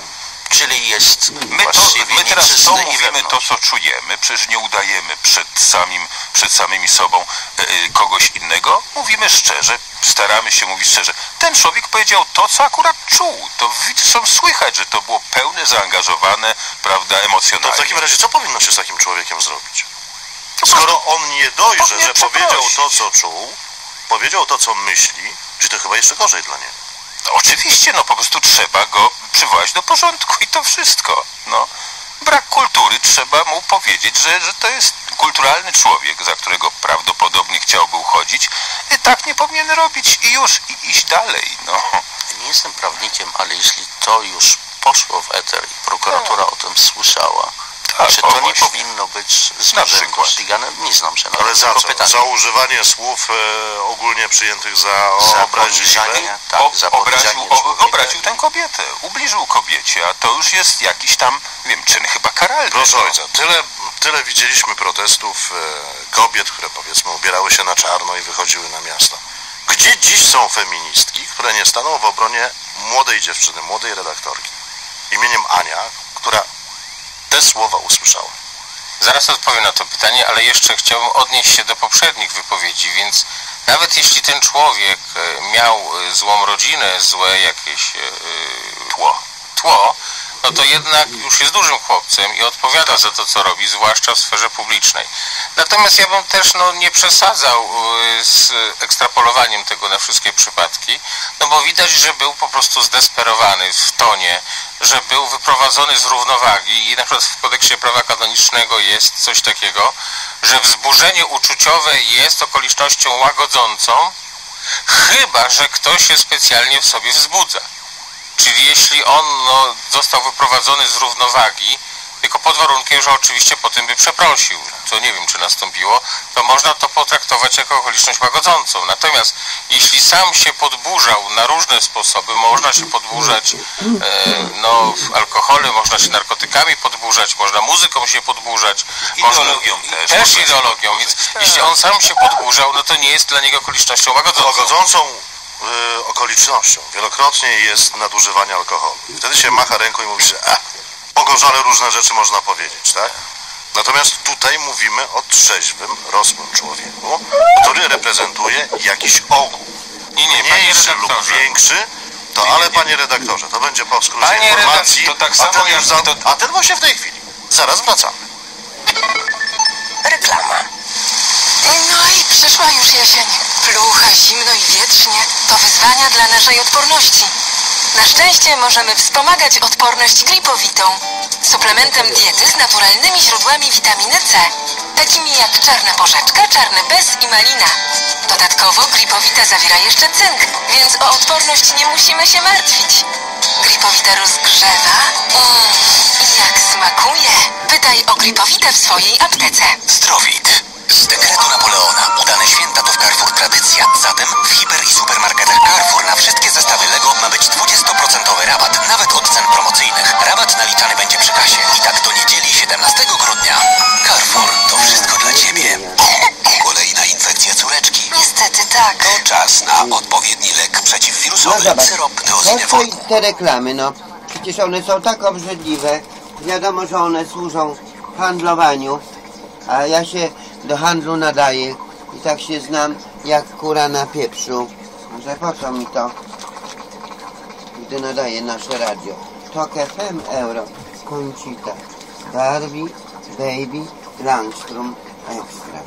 Czyli jest my teraz to mówimy to, co czujemy, przecież nie udajemy przed samymi sobą kogoś innego. Mówimy szczerze, staramy się mówić szczerze. Ten człowiek powiedział to, co akurat czuł. To zresztą słychać, że to było pełne, zaangażowane, prawda, emocjonalnie. To w takim razie co powinno się z takim człowiekiem zrobić? Skoro on nie dojrze, że powiedział to, co czuł, powiedział to, co myśli, czy to chyba jeszcze gorzej dla niego? No, oczywiście, no po prostu trzeba go przywołać do porządku i to wszystko. No. Brak kultury, trzeba mu powiedzieć, że to jest kulturalny człowiek, za którego prawdopodobnie chciałby uchodzić. I tak nie powinien robić i już, i iść dalej. No. Nie jestem prawnikiem, ale jeśli to już poszło w eter i prokuratura o tym słyszała, czy to nie powinno być z urzędu ścigane? Nie znam się na ale za co? pytanie. Za używanie słów ogólnie przyjętych za obraźliwe? Tak, obraził tę kobietę, ubliżył kobiecie, a to już jest jakiś tam, nie wiem, czyn chyba karalny. Proszę ojca, tyle widzieliśmy protestów kobiet, które powiedzmy ubierały się na czarno i wychodziły na miasto. Gdzie dziś są feministki, które nie staną w obronie młodej dziewczyny, młodej redaktorki imieniem Ania, która te słowa usłyszałem. Zaraz odpowiem na to pytanie, ale jeszcze chciałbym odnieść się do poprzednich wypowiedzi, więc nawet jeśli ten człowiek miał złą rodzinę, złe jakieś tło, no to jednak już jest dużym chłopcem i odpowiada za to, co robi, zwłaszcza w sferze publicznej. Natomiast ja bym też nie przesadzał z ekstrapolowaniem tego na wszystkie przypadki, no bo widać, że był po prostu zdesperowany w tonie, że był wyprowadzony z równowagi i na przykład w kodeksie prawa kanonicznego jest coś takiego, że wzburzenie uczuciowe jest okolicznością łagodzącą, chyba że ktoś się specjalnie w sobie wzbudza. Czyli jeśli on został wyprowadzony z równowagi, tylko pod warunkiem, że oczywiście potem by przeprosił. co nie wiem, czy nastąpiło, to można to potraktować jako okoliczność łagodzącą. Natomiast jeśli sam się podburzał na różne sposoby, można się podburzać alkoholem, można się narkotykami podburzać, można muzyką się podburzać, ideologią też ideologią, więc jeśli on sam się podburzał, no to nie jest dla niego okolicznością łagodzącą. Łagodzącą okolicznością wielokrotnie jest nadużywanie alkoholu. Wtedy się macha ręką i mówi się, pogorzale różne rzeczy można powiedzieć, tak? Natomiast tutaj mówimy o trzeźwym, rosłym człowieku, który reprezentuje jakiś ogół. Mniejszy lub większy, ale panie redaktorze, to będzie po skrócie informacji, to tak samo a ten właśnie w tej chwili. Zaraz wracamy. Reklama. No i przyszła już jesień. Plucha, zimno i wietrznie to wyzwania dla naszej odporności. Na szczęście możemy wspomagać odporność gripowitą. Suplementem diety z naturalnymi źródłami witaminy C, takimi jak czarna porzeczka, czarny bez i malina. Dodatkowo gripowita zawiera jeszcze cynk, więc o odporność nie musimy się martwić. Gripowita rozgrzewa i jak smakuje. Pytaj o gripowitę w swojej aptece. Zdrowit. Z dekretu Napoleona udane święta to w Carrefour tradycja. Zatem w hiper i supermarketach Carrefour na wszystkie zestawy Lego ma być 20% rabat, nawet od cen promocyjnych. Rabat naliczany będzie przy kasie. I tak do niedzieli 17 grudnia. Carrefour to wszystko dla Ciebie. Kolejna infekcja córeczki. Niestety tak. To czas na odpowiedni lek przeciwwirusowy. Syrop Deozinefonu. Te reklamy, przecież one są tak obrzydliwe. Wiadomo, że one służą handlowaniu, a ja się do handlu nadaję i tak się znam jak kura na pieprzu. Że po co mi to, gdy nadaje nasze radio? Tok FM Euro, Conchita, Barbie, Baby, Langstrom, Extra.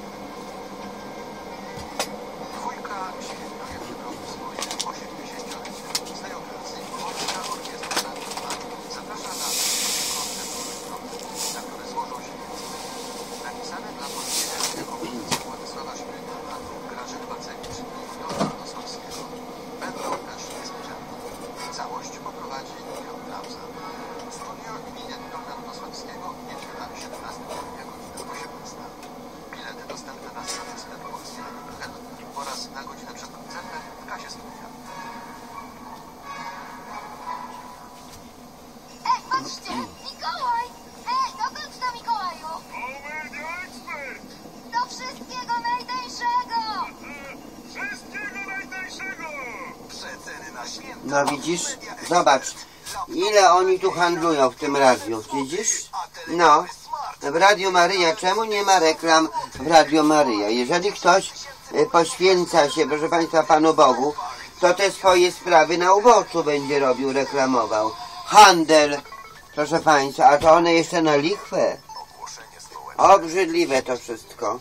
No widzisz? Zobacz, ile oni tu handlują w tym radiu, widzisz? No, w Radiu Maryja, czemu nie ma reklam w Radiu Maryja? Jeżeli ktoś poświęca się, proszę Państwa, Panu Bogu, to te swoje sprawy na uboczu będzie robił, reklamował. Handel, proszę Państwa, a to one jeszcze na lichwę. Obrzydliwe to wszystko.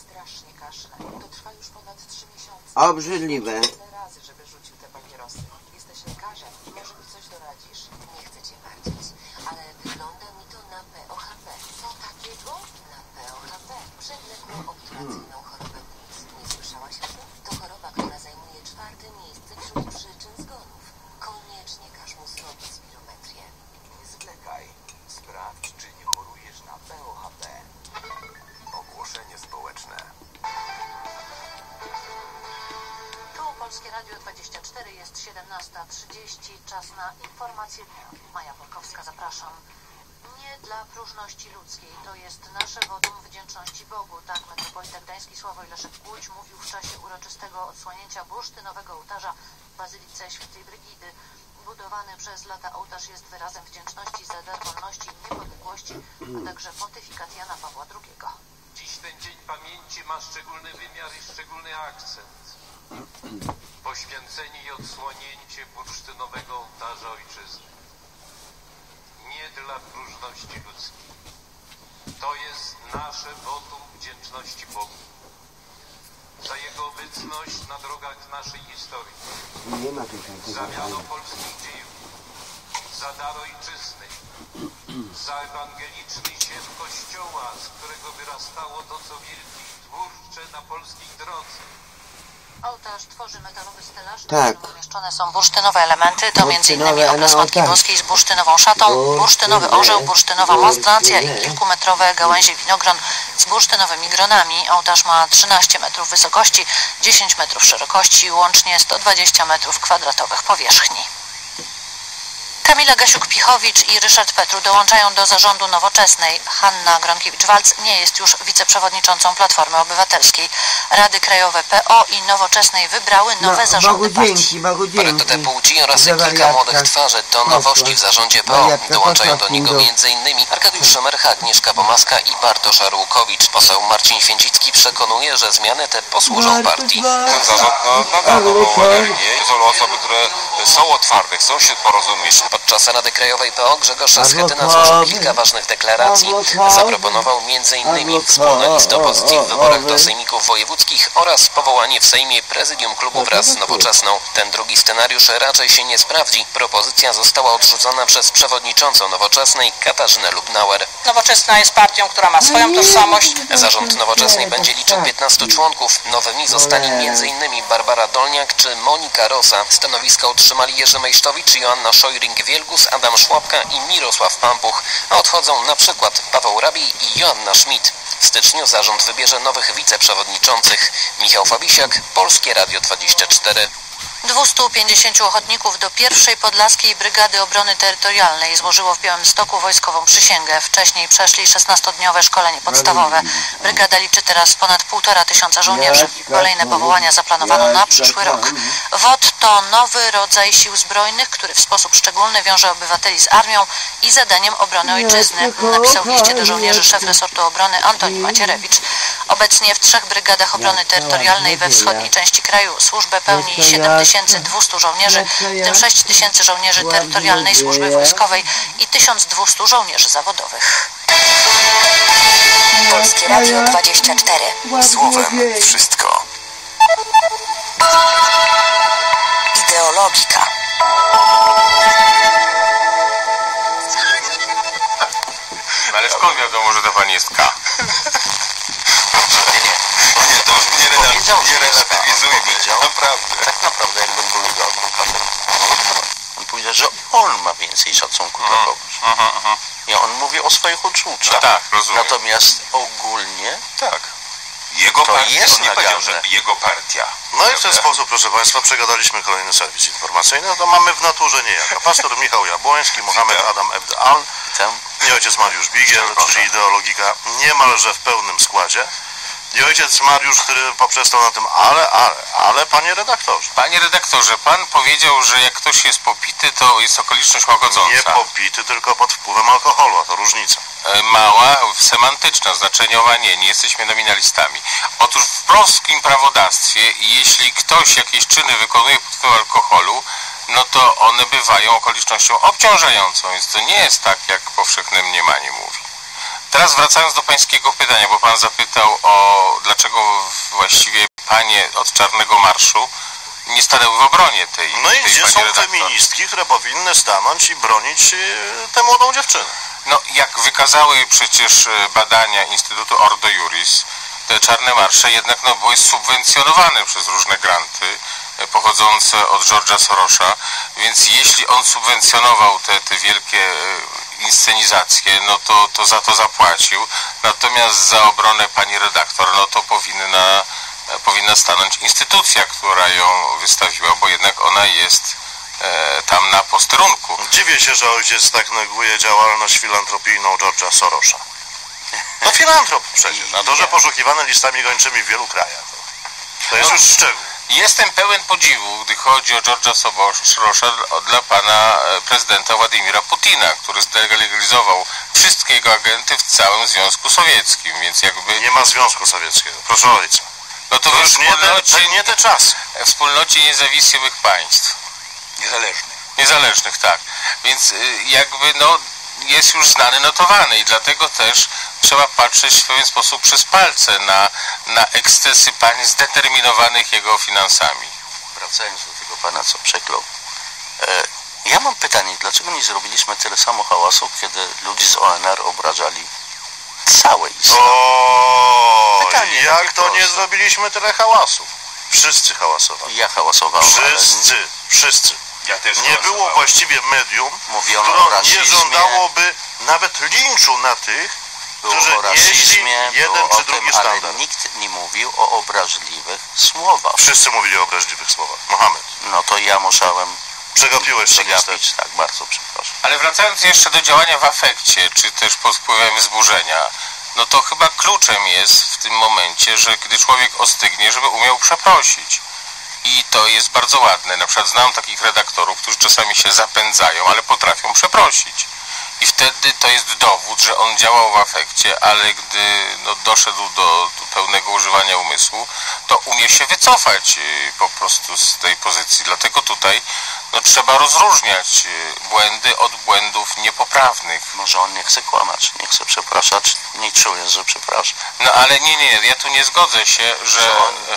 Obrzydliwe. Polskie Radio 24, jest 17:30, czas na informacje dnia. Maja Polkowska, zapraszam. Nie dla próżności ludzkiej, to jest nasze wotum wdzięczności Bogu. Tak metropolita gdański Sławoj Leszek Głódź mówił w czasie uroczystego odsłonięcia bursztynowego ołtarza w Bazylice Świętej Brygidy. Budowany przez lata ołtarz jest wyrazem wdzięczności za dar wolności i niepodległości, a także pontyfikat Jana Pawła II. Dziś ten dzień pamięci ma szczególny wymiar i szczególny akcent. Poświęcenie i odsłonięcie bursztynowego ołtarza Ojczyzny. Nie dla próżności ludzkiej. To jest nasze wotum wdzięczności Bogu za Jego obecność na drogach naszej historii, za miano polskich dziejów, za dar Ojczyzny, za ewangeliczny siew Kościoła, z którego wyrastało to, co wielkie i twórcze na polskiej drodze, Ołtarz tworzy metalowy stelaż, na Tak. którym umieszczone są bursztynowe elementy, to Bursztynowe, m.in. obraz no Matki tak. Boskiej z bursztynową szatą, bursztynowy orzeł, bursztynowa monstrancja i kilkumetrowe gałęzie winogron z bursztynowymi gronami. Ołtarz ma 13 metrów wysokości, 10 metrów szerokości, łącznie 120 metrów kwadratowych powierzchni. Kamila Gasiuk-Pichowicz i Ryszard Petru dołączają do zarządu Nowoczesnej. Hanna Gronkiewicz-Walc nie jest już wiceprzewodniczącą Platformy Obywatelskiej. Rady Krajowe PO i Nowoczesnej wybrały nowe zarządy partii. Parytet płci oraz kilka młodych twarzy to nowości w zarządzie PO. Dołączają do niego m.in. Arkadiusz Szemercha, Agnieszka Pomaska i Bartosz Arłukowicz. Poseł Marcin Święcicki przekonuje, że zmiany te posłużą partii. Ten zarząd nada nową energię. To są osoby, które są otwarte, chcą się porozumieć. Podczas Rady Krajowej PO Grzegorz Schetyna złożył kilka ważnych deklaracji. Zaproponował m.in. wspólne listy opozycji w wyborach do sejmików wojewódzkich oraz powołanie w Sejmie prezydium klubu wraz z Nowoczesną. Ten drugi scenariusz raczej się nie sprawdzi. Propozycja została odrzucona przez przewodniczącą Nowoczesnej Katarzynę Lubnauer. Nowoczesna jest partią, która ma swoją tożsamość. Zarząd Nowoczesnej będzie liczył 15 członków. Nowymi zostali m.in. Barbara Dolniak czy Monika Rosa. Stanowiska utrzymali Jerzy Mejsztowicz, Joanna Szojring-Wielgus, Adam Szłapka i Mirosław Pampuch, a odchodzą na przykład Paweł Rabij i Joanna Schmidt. W styczniu zarząd wybierze nowych wiceprzewodniczących. Michał Fabisiak, Polskie Radio 24. 250 ochotników do pierwszej Podlaskiej Brygady Obrony Terytorialnej złożyło w Białymstoku wojskową przysięgę. Wcześniej przeszli 16-dniowe szkolenie podstawowe. Brygada liczy teraz ponad 1500 żołnierzy. Kolejne powołania zaplanowano na przyszły rok. WOT to nowy rodzaj sił zbrojnych, który w sposób szczególny wiąże obywateli z armią i zadaniem obrony ojczyzny, napisał w liście do żołnierzy szef resortu obrony Antoni Macierewicz. Obecnie w 3 brygadach obrony terytorialnej we wschodniej części kraju służbę pełni 7200 żołnierzy, w tym 6000 żołnierzy terytorialnej służby wojskowej i 1200 żołnierzy zawodowych. Polskie Radio 24. Słowem wszystko. Ideologika. Ale skąd wiadomo, że to pani jest K? Nie relatywizujmy. Naprawdę. Tak naprawdę, jakbym był jego adwokatem, on powiedział, że on ma więcej szacunku dla kogoś. I on mówi o swoich uczuciach. No tak, rozumiem. Natomiast ogólnie tak. Jego to partia, jest on nie powiedział, że naganne. jego partia. No i w ten sposób, proszę Państwa, przegadaliśmy kolejny serwis informacyjny. No to mamy w naturze niejaka. Pastor Michał Jabłoński, Mohamed Adam Ebd Al i ojciec Mariusz Bigiel, czyli ideologika niemalże w pełnym składzie. I ojciec Mariusz, który poprzestał na tym, ale panie redaktorze. Panie redaktorze, pan powiedział, że jak ktoś jest popity, to jest okoliczność łagodząca. Nie popity, tylko pod wpływem alkoholu, a to różnica. Mała, semantyczna, znaczeniowa nie jesteśmy nominalistami. Otóż w polskim prawodawstwie, jeśli ktoś jakieś czyny wykonuje pod wpływem alkoholu, no to one bywają okolicznością obciążającą, więc to nie jest tak, jak powszechne mniemanie mówi. Teraz wracając do pańskiego pytania, bo pan zapytał o dlaczego właściwie panie od Czarnego Marszu nie stanęły w obronie tej No i gdzie są redaktor. feministki, które powinny stanąć i bronić tę młodą dziewczynę? No jak wykazały przecież badania Instytutu Ordo Iuris, te Czarne Marsze jednak były subwencjonowane przez różne granty pochodzące od George'a Sorosza, więc jeśli on subwencjonował te wielkie inscenizacje, no to za to zapłacił. Natomiast za obronę pani redaktor, no to powinna stanąć instytucja, która ją wystawiła, bo jednak ona jest tam na posterunku. Dziwię się, że ojciec tak neguje działalność filantropijną George'a Sorosza. To filantrop przecież, a to, że poszukiwany listami gończymi w wielu krajach, to jest już szczegół. Jestem pełen podziwu, gdy chodzi o George'a Sorosza dla pana prezydenta Władimira Putina, który zdelegalizował wszystkie jego agenty w całym Związku Sowieckim, więc jakby... Nie ma Związku Sowieckiego, proszę ojca. No to już nie te czasy. Wspólnocie niezawisłych państw. Niezależnych, tak. Więc jakby jest już znany, notowany i dlatego też trzeba patrzeć w pewien sposób przez palce na ekscesy pań zdeterminowanych jego finansami. Wracając do tego pana, co przeklął. Ja mam pytanie, dlaczego nie zrobiliśmy tyle samo hałasu, kiedy ludzi z ONR obrażali cały islam? Jak to nie zrobiliśmy tyle hałasu? Wszyscy hałasowali. Ja hałasowałem. Wszyscy. Ja też nie było właściwie medium, mówiono które o rasizmie, nie żądałoby nawet linczu na tych, którzy o rasizmie, jeden czy drugi standard. Ale nikt nie mówił o obraźliwych słowach. Wszyscy mówili o obraźliwych słowach. Mohamed. No to ja musiałem przegapić, tak, bardzo przepraszam. Ale wracając jeszcze do działania w afekcie, czy też pod wpływem wzburzenia, no to chyba kluczem jest w tym momencie, że gdy człowiek ostygnie, żeby umiał przeprosić. I to jest bardzo ładne. Na przykład znam takich redaktorów, którzy czasami się zapędzają, ale potrafią przeprosić. I wtedy to jest dowód, że on działał w afekcie, ale gdy doszedł do pełnego używania umysłu, to umie się wycofać po prostu z tej pozycji. Dlatego tutaj trzeba rozróżniać błędy od błędów niepoprawnych. Może on nie chce kłamać, nie chce przepraszać, nie czuje, że przeprasza. No ale nie, ja tu nie zgodzę się, że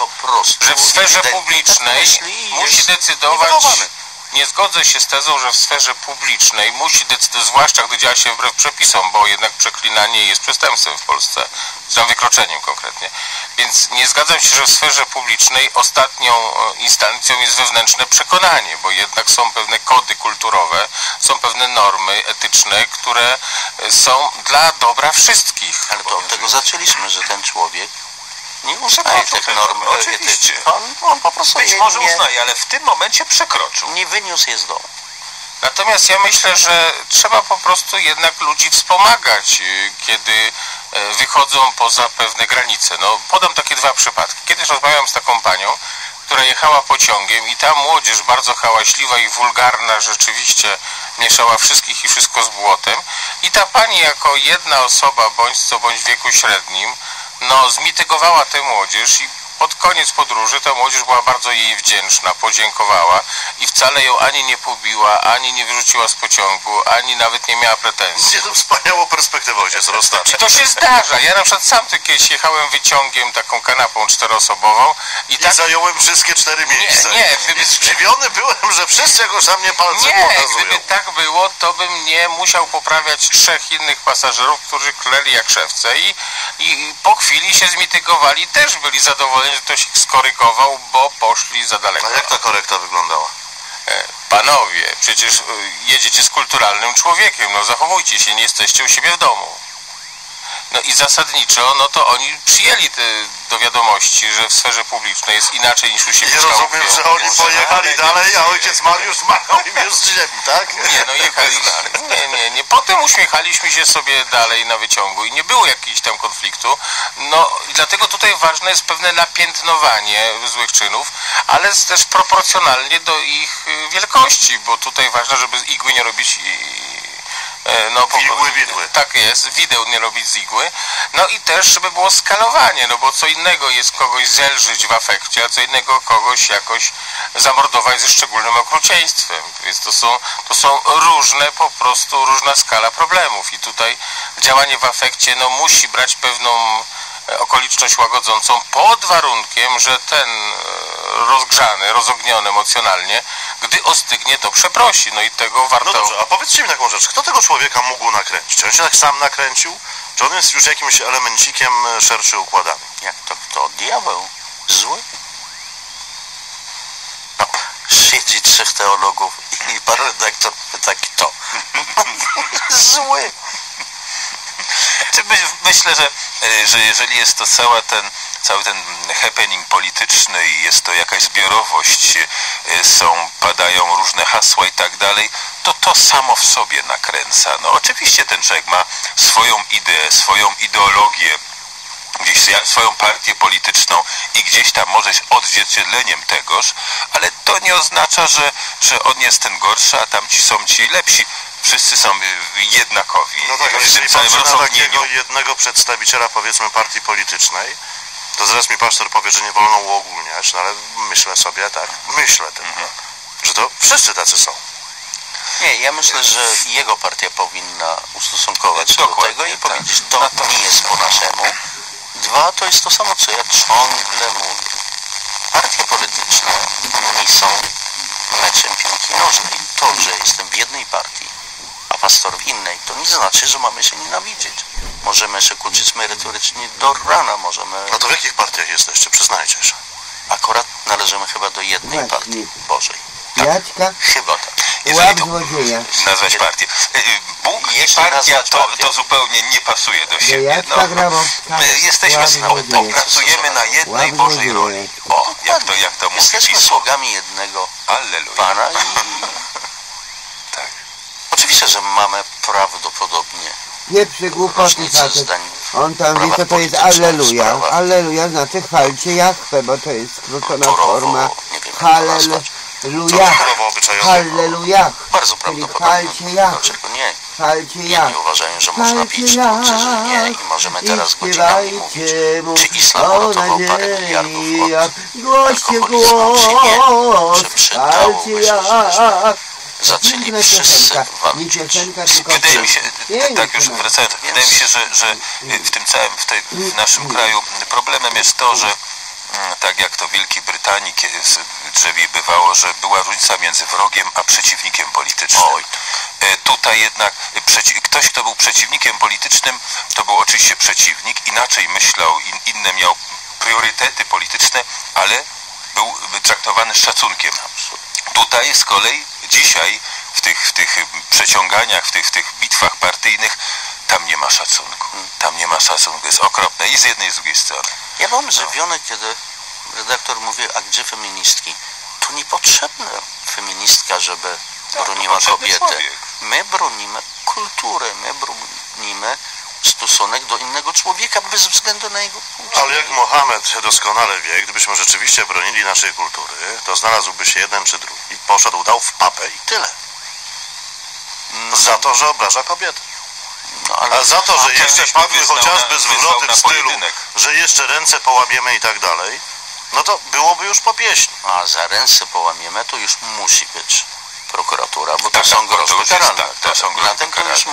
w sferze publicznej musi decydować... Nie zgodzę się z tezą, że w sferze publicznej musi decydować, zwłaszcza gdy działa się wbrew przepisom, bo jednak przeklinanie jest przestępstwem w Polsce, tam wykroczeniem konkretnie. Więc nie zgadzam się, że w sferze publicznej ostatnią instancją jest wewnętrzne przekonanie, bo jednak są pewne kody kulturowe, są pewne normy etyczne, które są dla dobra wszystkich. Ale to od tego zaczęliśmy, że ten człowiek nie uznaje tych norm. Oczywiście. On po prostu być może uznaje, ale w tym momencie przekroczył. Nie wyniósł je z domu. Natomiast ja myślę, że trzeba po prostu jednak ludzi wspomagać, kiedy wychodzą poza pewne granice. Podam takie dwa przypadki. Kiedyś rozmawiałem z taką panią, która jechała pociągiem i ta młodzież bardzo hałaśliwa i wulgarna rzeczywiście mieszała wszystkich i wszystko z błotem. I ta pani jako jedna osoba, bądź w wieku średnim, zmitygowała tę młodzież i pod koniec podróży ta młodzież była bardzo jej wdzięczna, podziękowała i wcale ją ani nie pobiła, ani nie wyrzuciła z pociągu, ani nawet nie miała pretensji. Nie, to wspaniałą perspektywą ojciec roztacza. To się zdarza. Ja na przykład sam kiedyś jechałem wyciągiem taką kanapą czteroosobową i zająłem wszystkie 4 miejsca. Gdyby zdziwiony byłem, że wszyscy jakoś na mnie palcem pokazują. Gdyby tak było, to bym nie musiał poprawiać 3 innych pasażerów, którzy kleli jak szewce i po chwili się zmitygowali, też byli zadowoleni, że ktoś ich skorygował, bo poszli za daleko. A jak ta korekta wyglądała? Panowie, przecież jedziecie z kulturalnym człowiekiem, zachowujcie się, nie jesteście u siebie w domu. I zasadniczo, to oni przyjęli do wiadomości, że w sferze publicznej jest inaczej niż u siebie. Nie rozumiem, że oni pojechali dalej, a ojciec Mariusz zmachał im już z ziemi, tak? Nie. Potem uśmiechaliśmy się sobie dalej na wyciągu i nie było jakiegoś tam konfliktu. I dlatego tutaj ważne jest pewne napiętnowanie złych czynów, ale też proporcjonalnie do ich wielkości, bo tutaj ważne, żeby z igły nie robić widły. Tak jest, wideł nie robić z igły. I też, żeby było skalowanie, bo co innego jest kogoś zelżyć w afekcie, a co innego kogoś jakoś zamordować ze szczególnym okrucieństwem. Więc to są różna skala problemów i tutaj działanie w afekcie musi brać pewną okoliczność łagodzącą pod warunkiem, że ten rozgrzany, rozogniony emocjonalnie, gdy ostygnie, to przeprosi. I tego warto... No dobrze, a powiedzcie mi taką rzecz, kto tego człowieka mógł nakręcić? On się tak sam nakręcił? Czy on jest już jakimś elemencikiem szerszy układany? Jak to kto? Diabeł? Zły? Siedzi 3 teologów i pan redaktor pyta kto? Zły! Myślę, że jeżeli jest to cały ten happening polityczny i jest to jakaś zbiorowość, padają różne hasła i tak dalej, to samo w sobie nakręca. Oczywiście ten człowiek ma swoją ideę, swoją ideologię, gdzieś swoją partię polityczną i gdzieś tam może jest odzwierciedleniem tegoż, ale to nie oznacza, że on jest ten gorszy, a tamci są ci lepsi. Wszyscy są jednakowi. Tak, ale jeżeli patrzę na takiego jednego przedstawiciela, powiedzmy, partii politycznej, to zaraz mi pastor powie, że nie wolno uogólniać, ale myślę sobie tak, że to wszyscy tacy są. Nie, ja myślę, że jego partia powinna ustosunkować się do tego i powiedzieć, to nie jest po naszemu. 2, to jest to samo, co ja ciągle mówię. Partie polityczne nie są meczem piłki nożnej. To, że jestem w jednej partii, a pastor w innej, to nie znaczy, że mamy się nienawidzieć. Możemy się kłócić merytorycznie do rana, możemy... No to w jakich partiach jesteście? Przyznajcie się. akurat należymy chyba do jednej partii Bożej. Jacka? Chyba tak. Łap złodzieja. Nazwać partię. Bóg i partia to zupełnie nie pasuje do siebie. My jesteśmy, pracujemy na jednej Bożej roli. O, jak to mówi jesteśmy pismo. sługami jednego Pana i... Tak. Oczywiście, że mamy prawdopodobnie Nie przygłupoty facet. On tam wie, co to jest Alleluja. Alleluja znaczy chwalcie Jahwe, bo to jest skrócona forma. Halleluja. Halleluja. Bardzo czyli chwalcie Jahwe. Nie. Chwalcie Jahwe. Nie uważają, że można pić czy że nie i możemy teraz godzinami mówić, czy islam uratował parę miliardów od alkoholizmu, czy nie, czy przydałoby się, żebyśmy zaczęli wszyscy walczyć. Wydaje mi się, tak już wracając, wydaje mi się, że w tym całym, w naszym kraju problemem jest to, że tak jak to w Wielkiej Brytanii drzewiej bywało, że była różnica między wrogiem a przeciwnikiem politycznym. Tutaj jednak ktoś, kto był przeciwnikiem politycznym, to był oczywiście przeciwnik, inaczej myślał, inne miał priorytety polityczne, ale był traktowany z szacunkiem. Tutaj z kolei dzisiaj w tych przeciąganiach, w tych bitwach partyjnych tam nie ma szacunku. Tam nie ma szacunku. Jest okropne i z jednej i z drugiej strony. Ja byłem zdziwiony, kiedy redaktor mówi, a gdzie feministki? To niepotrzebna feministka, żeby broniła kobietę. My bronimy kulturę, my bronimy stosunek do innego człowieka bez względu na jego płeć. Ale jak Mohamed doskonale wie, gdybyśmy rzeczywiście bronili naszej kultury, to znalazłby się jeden czy drugi, poszedł, dał w papę i tyle. Za to, że obraża kobietę. A za to, że jeszcze padły chociażby zwroty w stylu, że jeszcze ręce połamiemy i tak dalej, no to byłoby już po pieśni. A za ręce połamiemy, to już musi być prokuratura, bo to są groźby karalne. Na tym to już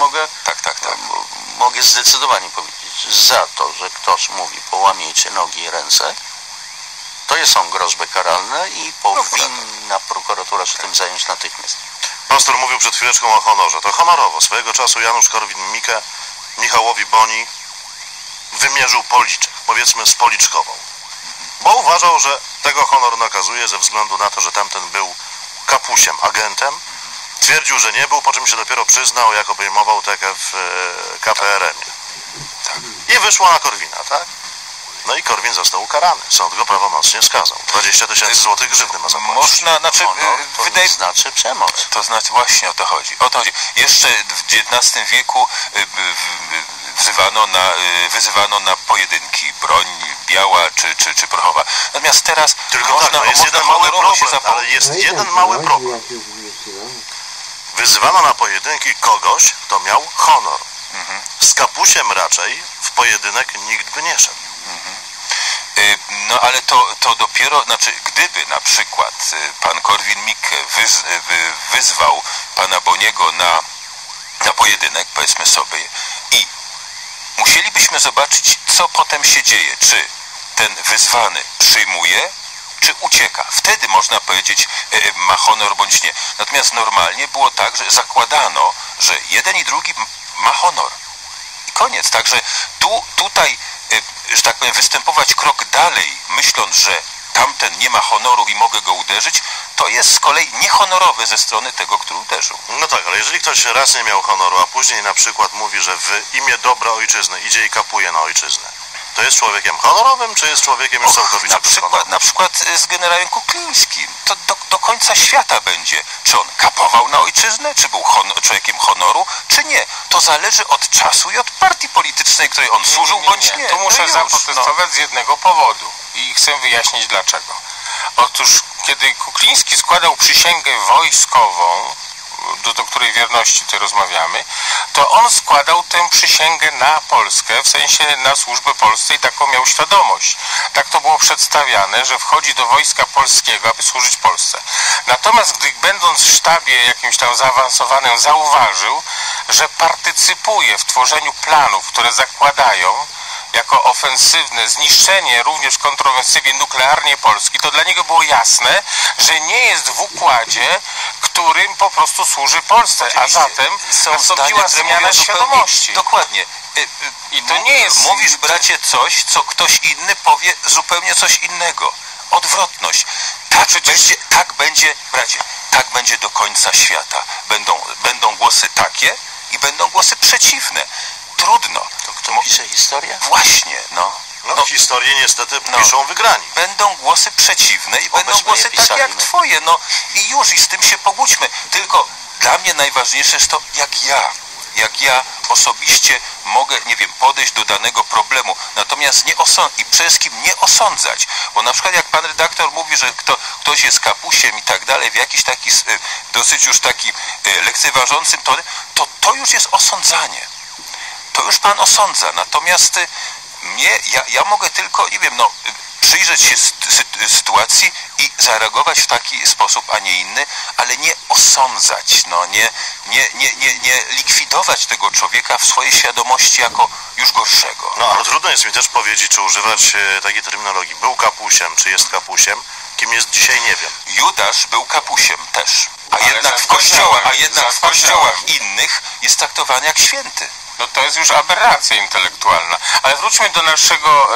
mogę zdecydowanie powiedzieć, za to, że ktoś mówi połamiecie nogi i ręce, to są groźby karalne i powinna prokuratura się tym zająć natychmiast. Pastor mówił przed chwileczką o honorze. To honorowo. Swojego czasu Janusz Korwin-Mikke Michałowi Boni wymierzył policzek, powiedzmy z policzkową. Bo uważał, że tego honor nakazuje ze względu na to, że tamten był kapusiem, agentem. Twierdził, że nie był, po czym się dopiero przyznał, jak obejmował tekę w KPRM-ie. I wyszło na Korwina, tak? No i Korwin został ukarany. Sąd go prawomocnie skazał. 20 000 złotych grzywny ma zapłacić. Można, to znaczy przemoc. To znaczy właśnie o to chodzi. Jeszcze w XIX wieku wyzywano na pojedynki broń biała czy prochowa. Natomiast teraz tylko jest jeden mały problem, ale jest jeden mały problem. Wyzywano na pojedynki kogoś, kto miał honor. Z kapusiem raczej w pojedynek nikt by nie szedł. No ale to dopiero, gdyby na przykład pan Korwin-Mikke wyzwał pana Boniego na pojedynek, powiedzmy sobie, i musielibyśmy zobaczyć, co potem się dzieje, czy ten wyzwany przyjmuje, czy ucieka. Wtedy można powiedzieć, ma honor bądź nie. Natomiast normalnie było tak, że zakładano, że jeden i drugi ma honor. I koniec. Także tutaj, że tak powiem, występować krok dalej, myśląc, że tamten nie ma honoru i mogę go uderzyć, to jest z kolei niehonorowe ze strony tego, który uderzył. No tak, ale jeżeli ktoś raz nie miał honoru, a później na przykład mówi, że w imię dobra ojczyzny idzie i kapuje na ojczyznę, to jest człowiekiem honorowym, czy jest człowiekiem już całkowicie bezhonorowym? Na przykład z generałem Kuklińskim. To do końca świata będzie. Czy on kapował na ojczyznę, czy był człowiekiem honoru, czy nie. To zależy od czasu i od partii politycznej, której on służył, bądź nie. Tu muszę zaprotestować z jednego powodu i chcę wyjaśnić dlaczego. Otóż, kiedy Kukliński składał przysięgę wojskową, do której wierności tutaj rozmawiamy, to on składał tę przysięgę na Polskę, w sensie na służbę Polsce i taką miał świadomość. Tak to było przedstawiane, że wchodzi do Wojska Polskiego, aby służyć Polsce. Natomiast gdy będąc w sztabie jakimś tam zaawansowanym zauważył, że partycypuje w tworzeniu planów, które zakładają jako ofensywne zniszczenie również kontrowersyjnie nuklearnie Polski, to dla niego było jasne, że nie jest w układzie, którym po prostu służy Polsce, a zatem nastąpiła zmiana świadomości. Dokładnie. I to nie jest... Mówisz, bracie, coś, co ktoś inny powie zupełnie coś innego. odwrotność. Tak będzie, bracie, tak będzie do końca świata. Będą głosy takie i będą głosy przeciwne. Trudno. To kto pisze historię? Właśnie, historię niestety piszą wygrani. Będą głosy przeciwne i będą głosy takie jak twoje. I z tym się pogódźmy. Tylko dla mnie najważniejsze jest to, jak ja osobiście mogę, nie wiem, podejść do danego problemu, natomiast i przede wszystkim nie osądzać, bo na przykład jak pan redaktor mówi, że ktoś jest kapusiem i tak dalej, w jakiś taki dosyć już taki lekceważącym tonie, to już jest osądzanie. To już pan osądza, natomiast ja mogę tylko, nie wiem, przyjrzeć się sytuacji i zareagować w taki sposób, a nie inny, ale nie osądzać, nie likwidować tego człowieka w swojej świadomości jako już gorszego. Ale trudno jest mi też powiedzieć, czy używać takiej terminologii. Był kapusiem, czy jest kapusiem, kim jest dzisiaj, nie wiem. Judasz był kapusiem też, a jednak w kościołach innych jest traktowany jak święty. To jest już aberracja intelektualna. Ale wróćmy do naszego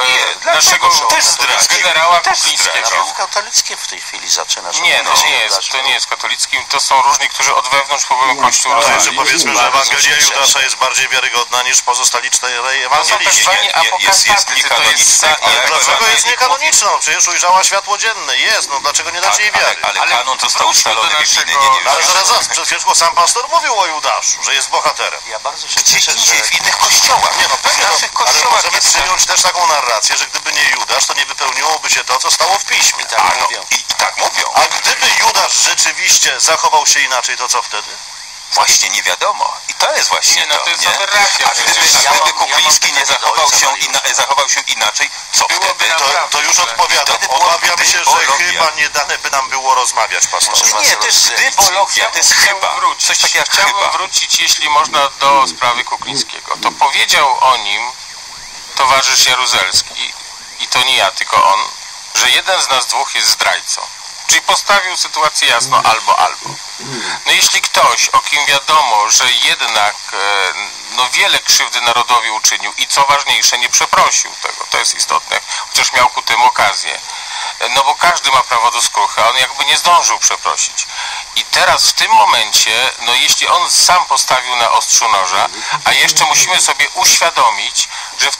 generała Kuklińskiego. W katolickim w tej chwili zaczyna. To nie jest katolickim. To są różni, którzy od wewnątrz próbują Kościół rozwijać. Powiedzmy, że Ewangelia Judasza jest bardziej wiarygodna niż pozostali 4 Ewangelii. Jest niekanoniczna. Dlaczego jest niekanoniczna? Przecież ujrzała światło dzienne. Dlaczego nie dać jej wiary? Ale kanon został ustalony biblijny. Ale zaraz, przed chwileczką sam pastor mówił o Judaszu, że jest bohaterem. Ja bardzo się cieszę, że w innych kościołach. Ale możemy przyjąć też taką narrację, że gdyby nie Judasz, to nie wypełniłoby się to, co stało w Piśmie. I tak mówią. A gdyby Judasz rzeczywiście zachował się inaczej, to co wtedy? Właśnie nie wiadomo. I to jest właśnie to jest aberracja. A gdyby Kukliński nie zachował się inaczej, co wtedy? To już odpowiadam. Obawiam się, że chyba nie dane by nam było rozmawiać, pastorze. Nie, to jest gdybologia, to jest chyba. Coś takiego jak Chciałbym wrócić, jeśli można, do sprawy Kuklińskiego. To powiedział o nim towarzysz Jaruzelski, i to nie ja, tylko on, że jeden z nas dwóch jest zdrajcą. Czyli postawił sytuację jasno albo. Jeśli ktoś, o kim wiadomo, że jednak wiele krzywdy narodowi uczynił i co ważniejsze, nie przeprosił tego, to jest istotne, chociaż miał ku tym okazję. Bo każdy ma prawo do skruchy, a on jakby nie zdążył przeprosić. I teraz w tym momencie, jeśli on sam postawił na ostrzu noża, a jeszcze musimy sobie uświadomić, że w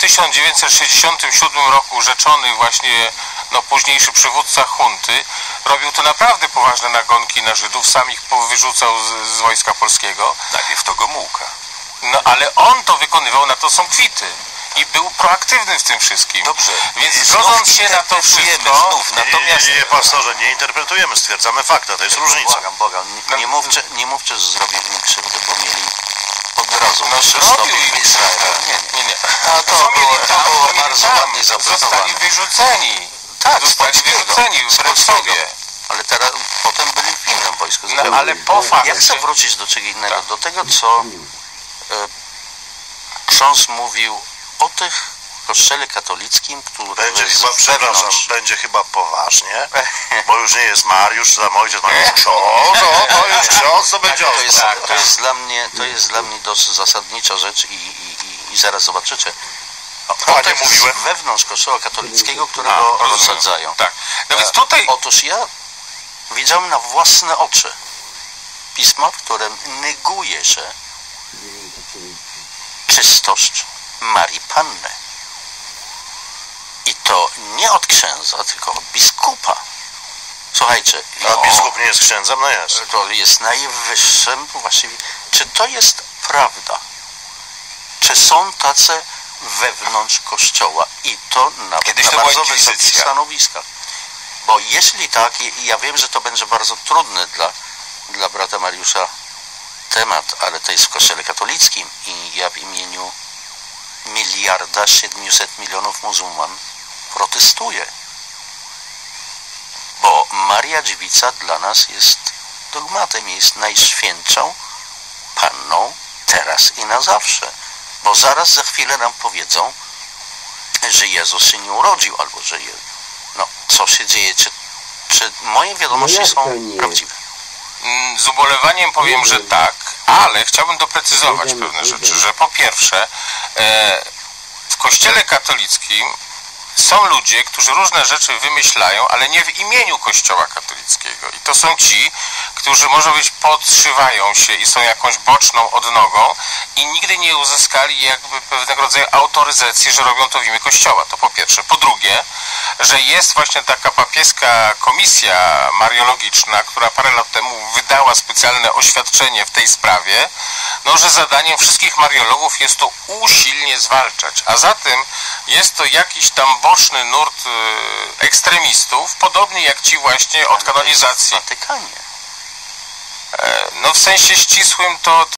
1967 roku rzeczony właśnie późniejszy przywódca hunty robił to naprawdę poważne nagonki na Żydów, sam ich wyrzucał z Wojska Polskiego. Najpierw to Gomułka. Ale on to wykonywał, na to są kwity. I był proaktywny w tym wszystkim. Dobrze. Więc zgodząc się na to wszystko... Natomiast nie, pastorze, nie interpretujemy, stwierdzamy fakta, to jest różnica. Błagam, nie mówcie, że zrobił im krzywdę, bo mieli pod drodze. Zrobił im Izrael. Nie. To było bardzo ładnie zaprezentowane. Zostali wyrzuceni. Tak, zostali wyrzuceni wbrew sobie. Ale teraz potem byli w innym wojsku. Ale po fakcie. Ja chcę wrócić do czego innego, do tego, co ksiądz mówił o tych kościele katolickim, który będzie chyba poważnie, bo już nie jest Mariusz, tam ojciec, to już ksiądz, to będzie to jest dla mnie dosyć zasadnicza rzecz i zaraz zobaczycie. Mówiłem. Wewnątrz kościoła katolickiego, którego rozsadzają. Tak. No więc tutaj... Otóż ja widziałem na własne oczy pismo, w którym neguje się czystość Marii Panny. I to nie od księdza, tylko od biskupa. Słuchajcie. A biskup nie jest księdzem? Jest. To jest najwyższym właściwie. Czy to jest prawda? Czy są tacy wewnątrz kościoła i to na bardzo wysokich stanowiskach? Bo jeśli tak, ja wiem, że to będzie bardzo trudny dla brata Mariusza temat, ale to jest w kościele katolickim i ja w imieniu 1,7 miliarda muzułman protestuję. Bo Maria Dziewica dla nas jest dogmatem, jest najświętszą Panną teraz i na zawsze. Bo zaraz za chwilę nam powiedzą, że Jezus się nie urodził, albo że co się dzieje, czy moje wiadomości są prawdziwe? Z ubolewaniem powiem, że tak, ale chciałbym doprecyzować pewne rzeczy, że po pierwsze w Kościele katolickim są ludzie, którzy różne rzeczy wymyślają, ale nie w imieniu Kościoła katolickiego. I to są ci, którzy może być podszywają się i są jakąś boczną odnogą i nigdy nie uzyskali jakby pewnego rodzaju autoryzacji, że robią to w imię Kościoła. To po pierwsze. Po drugie, że jest właśnie taka papieska komisja mariologiczna, która parę lat temu wydała specjalne oświadczenie w tej sprawie, no, że zadaniem wszystkich mariologów jest to usilnie zwalczać. A zatem jest to jakiś tam boczny nurt ekstremistów, podobnie jak ci właśnie od kanonizacji. No w sensie ścisłym to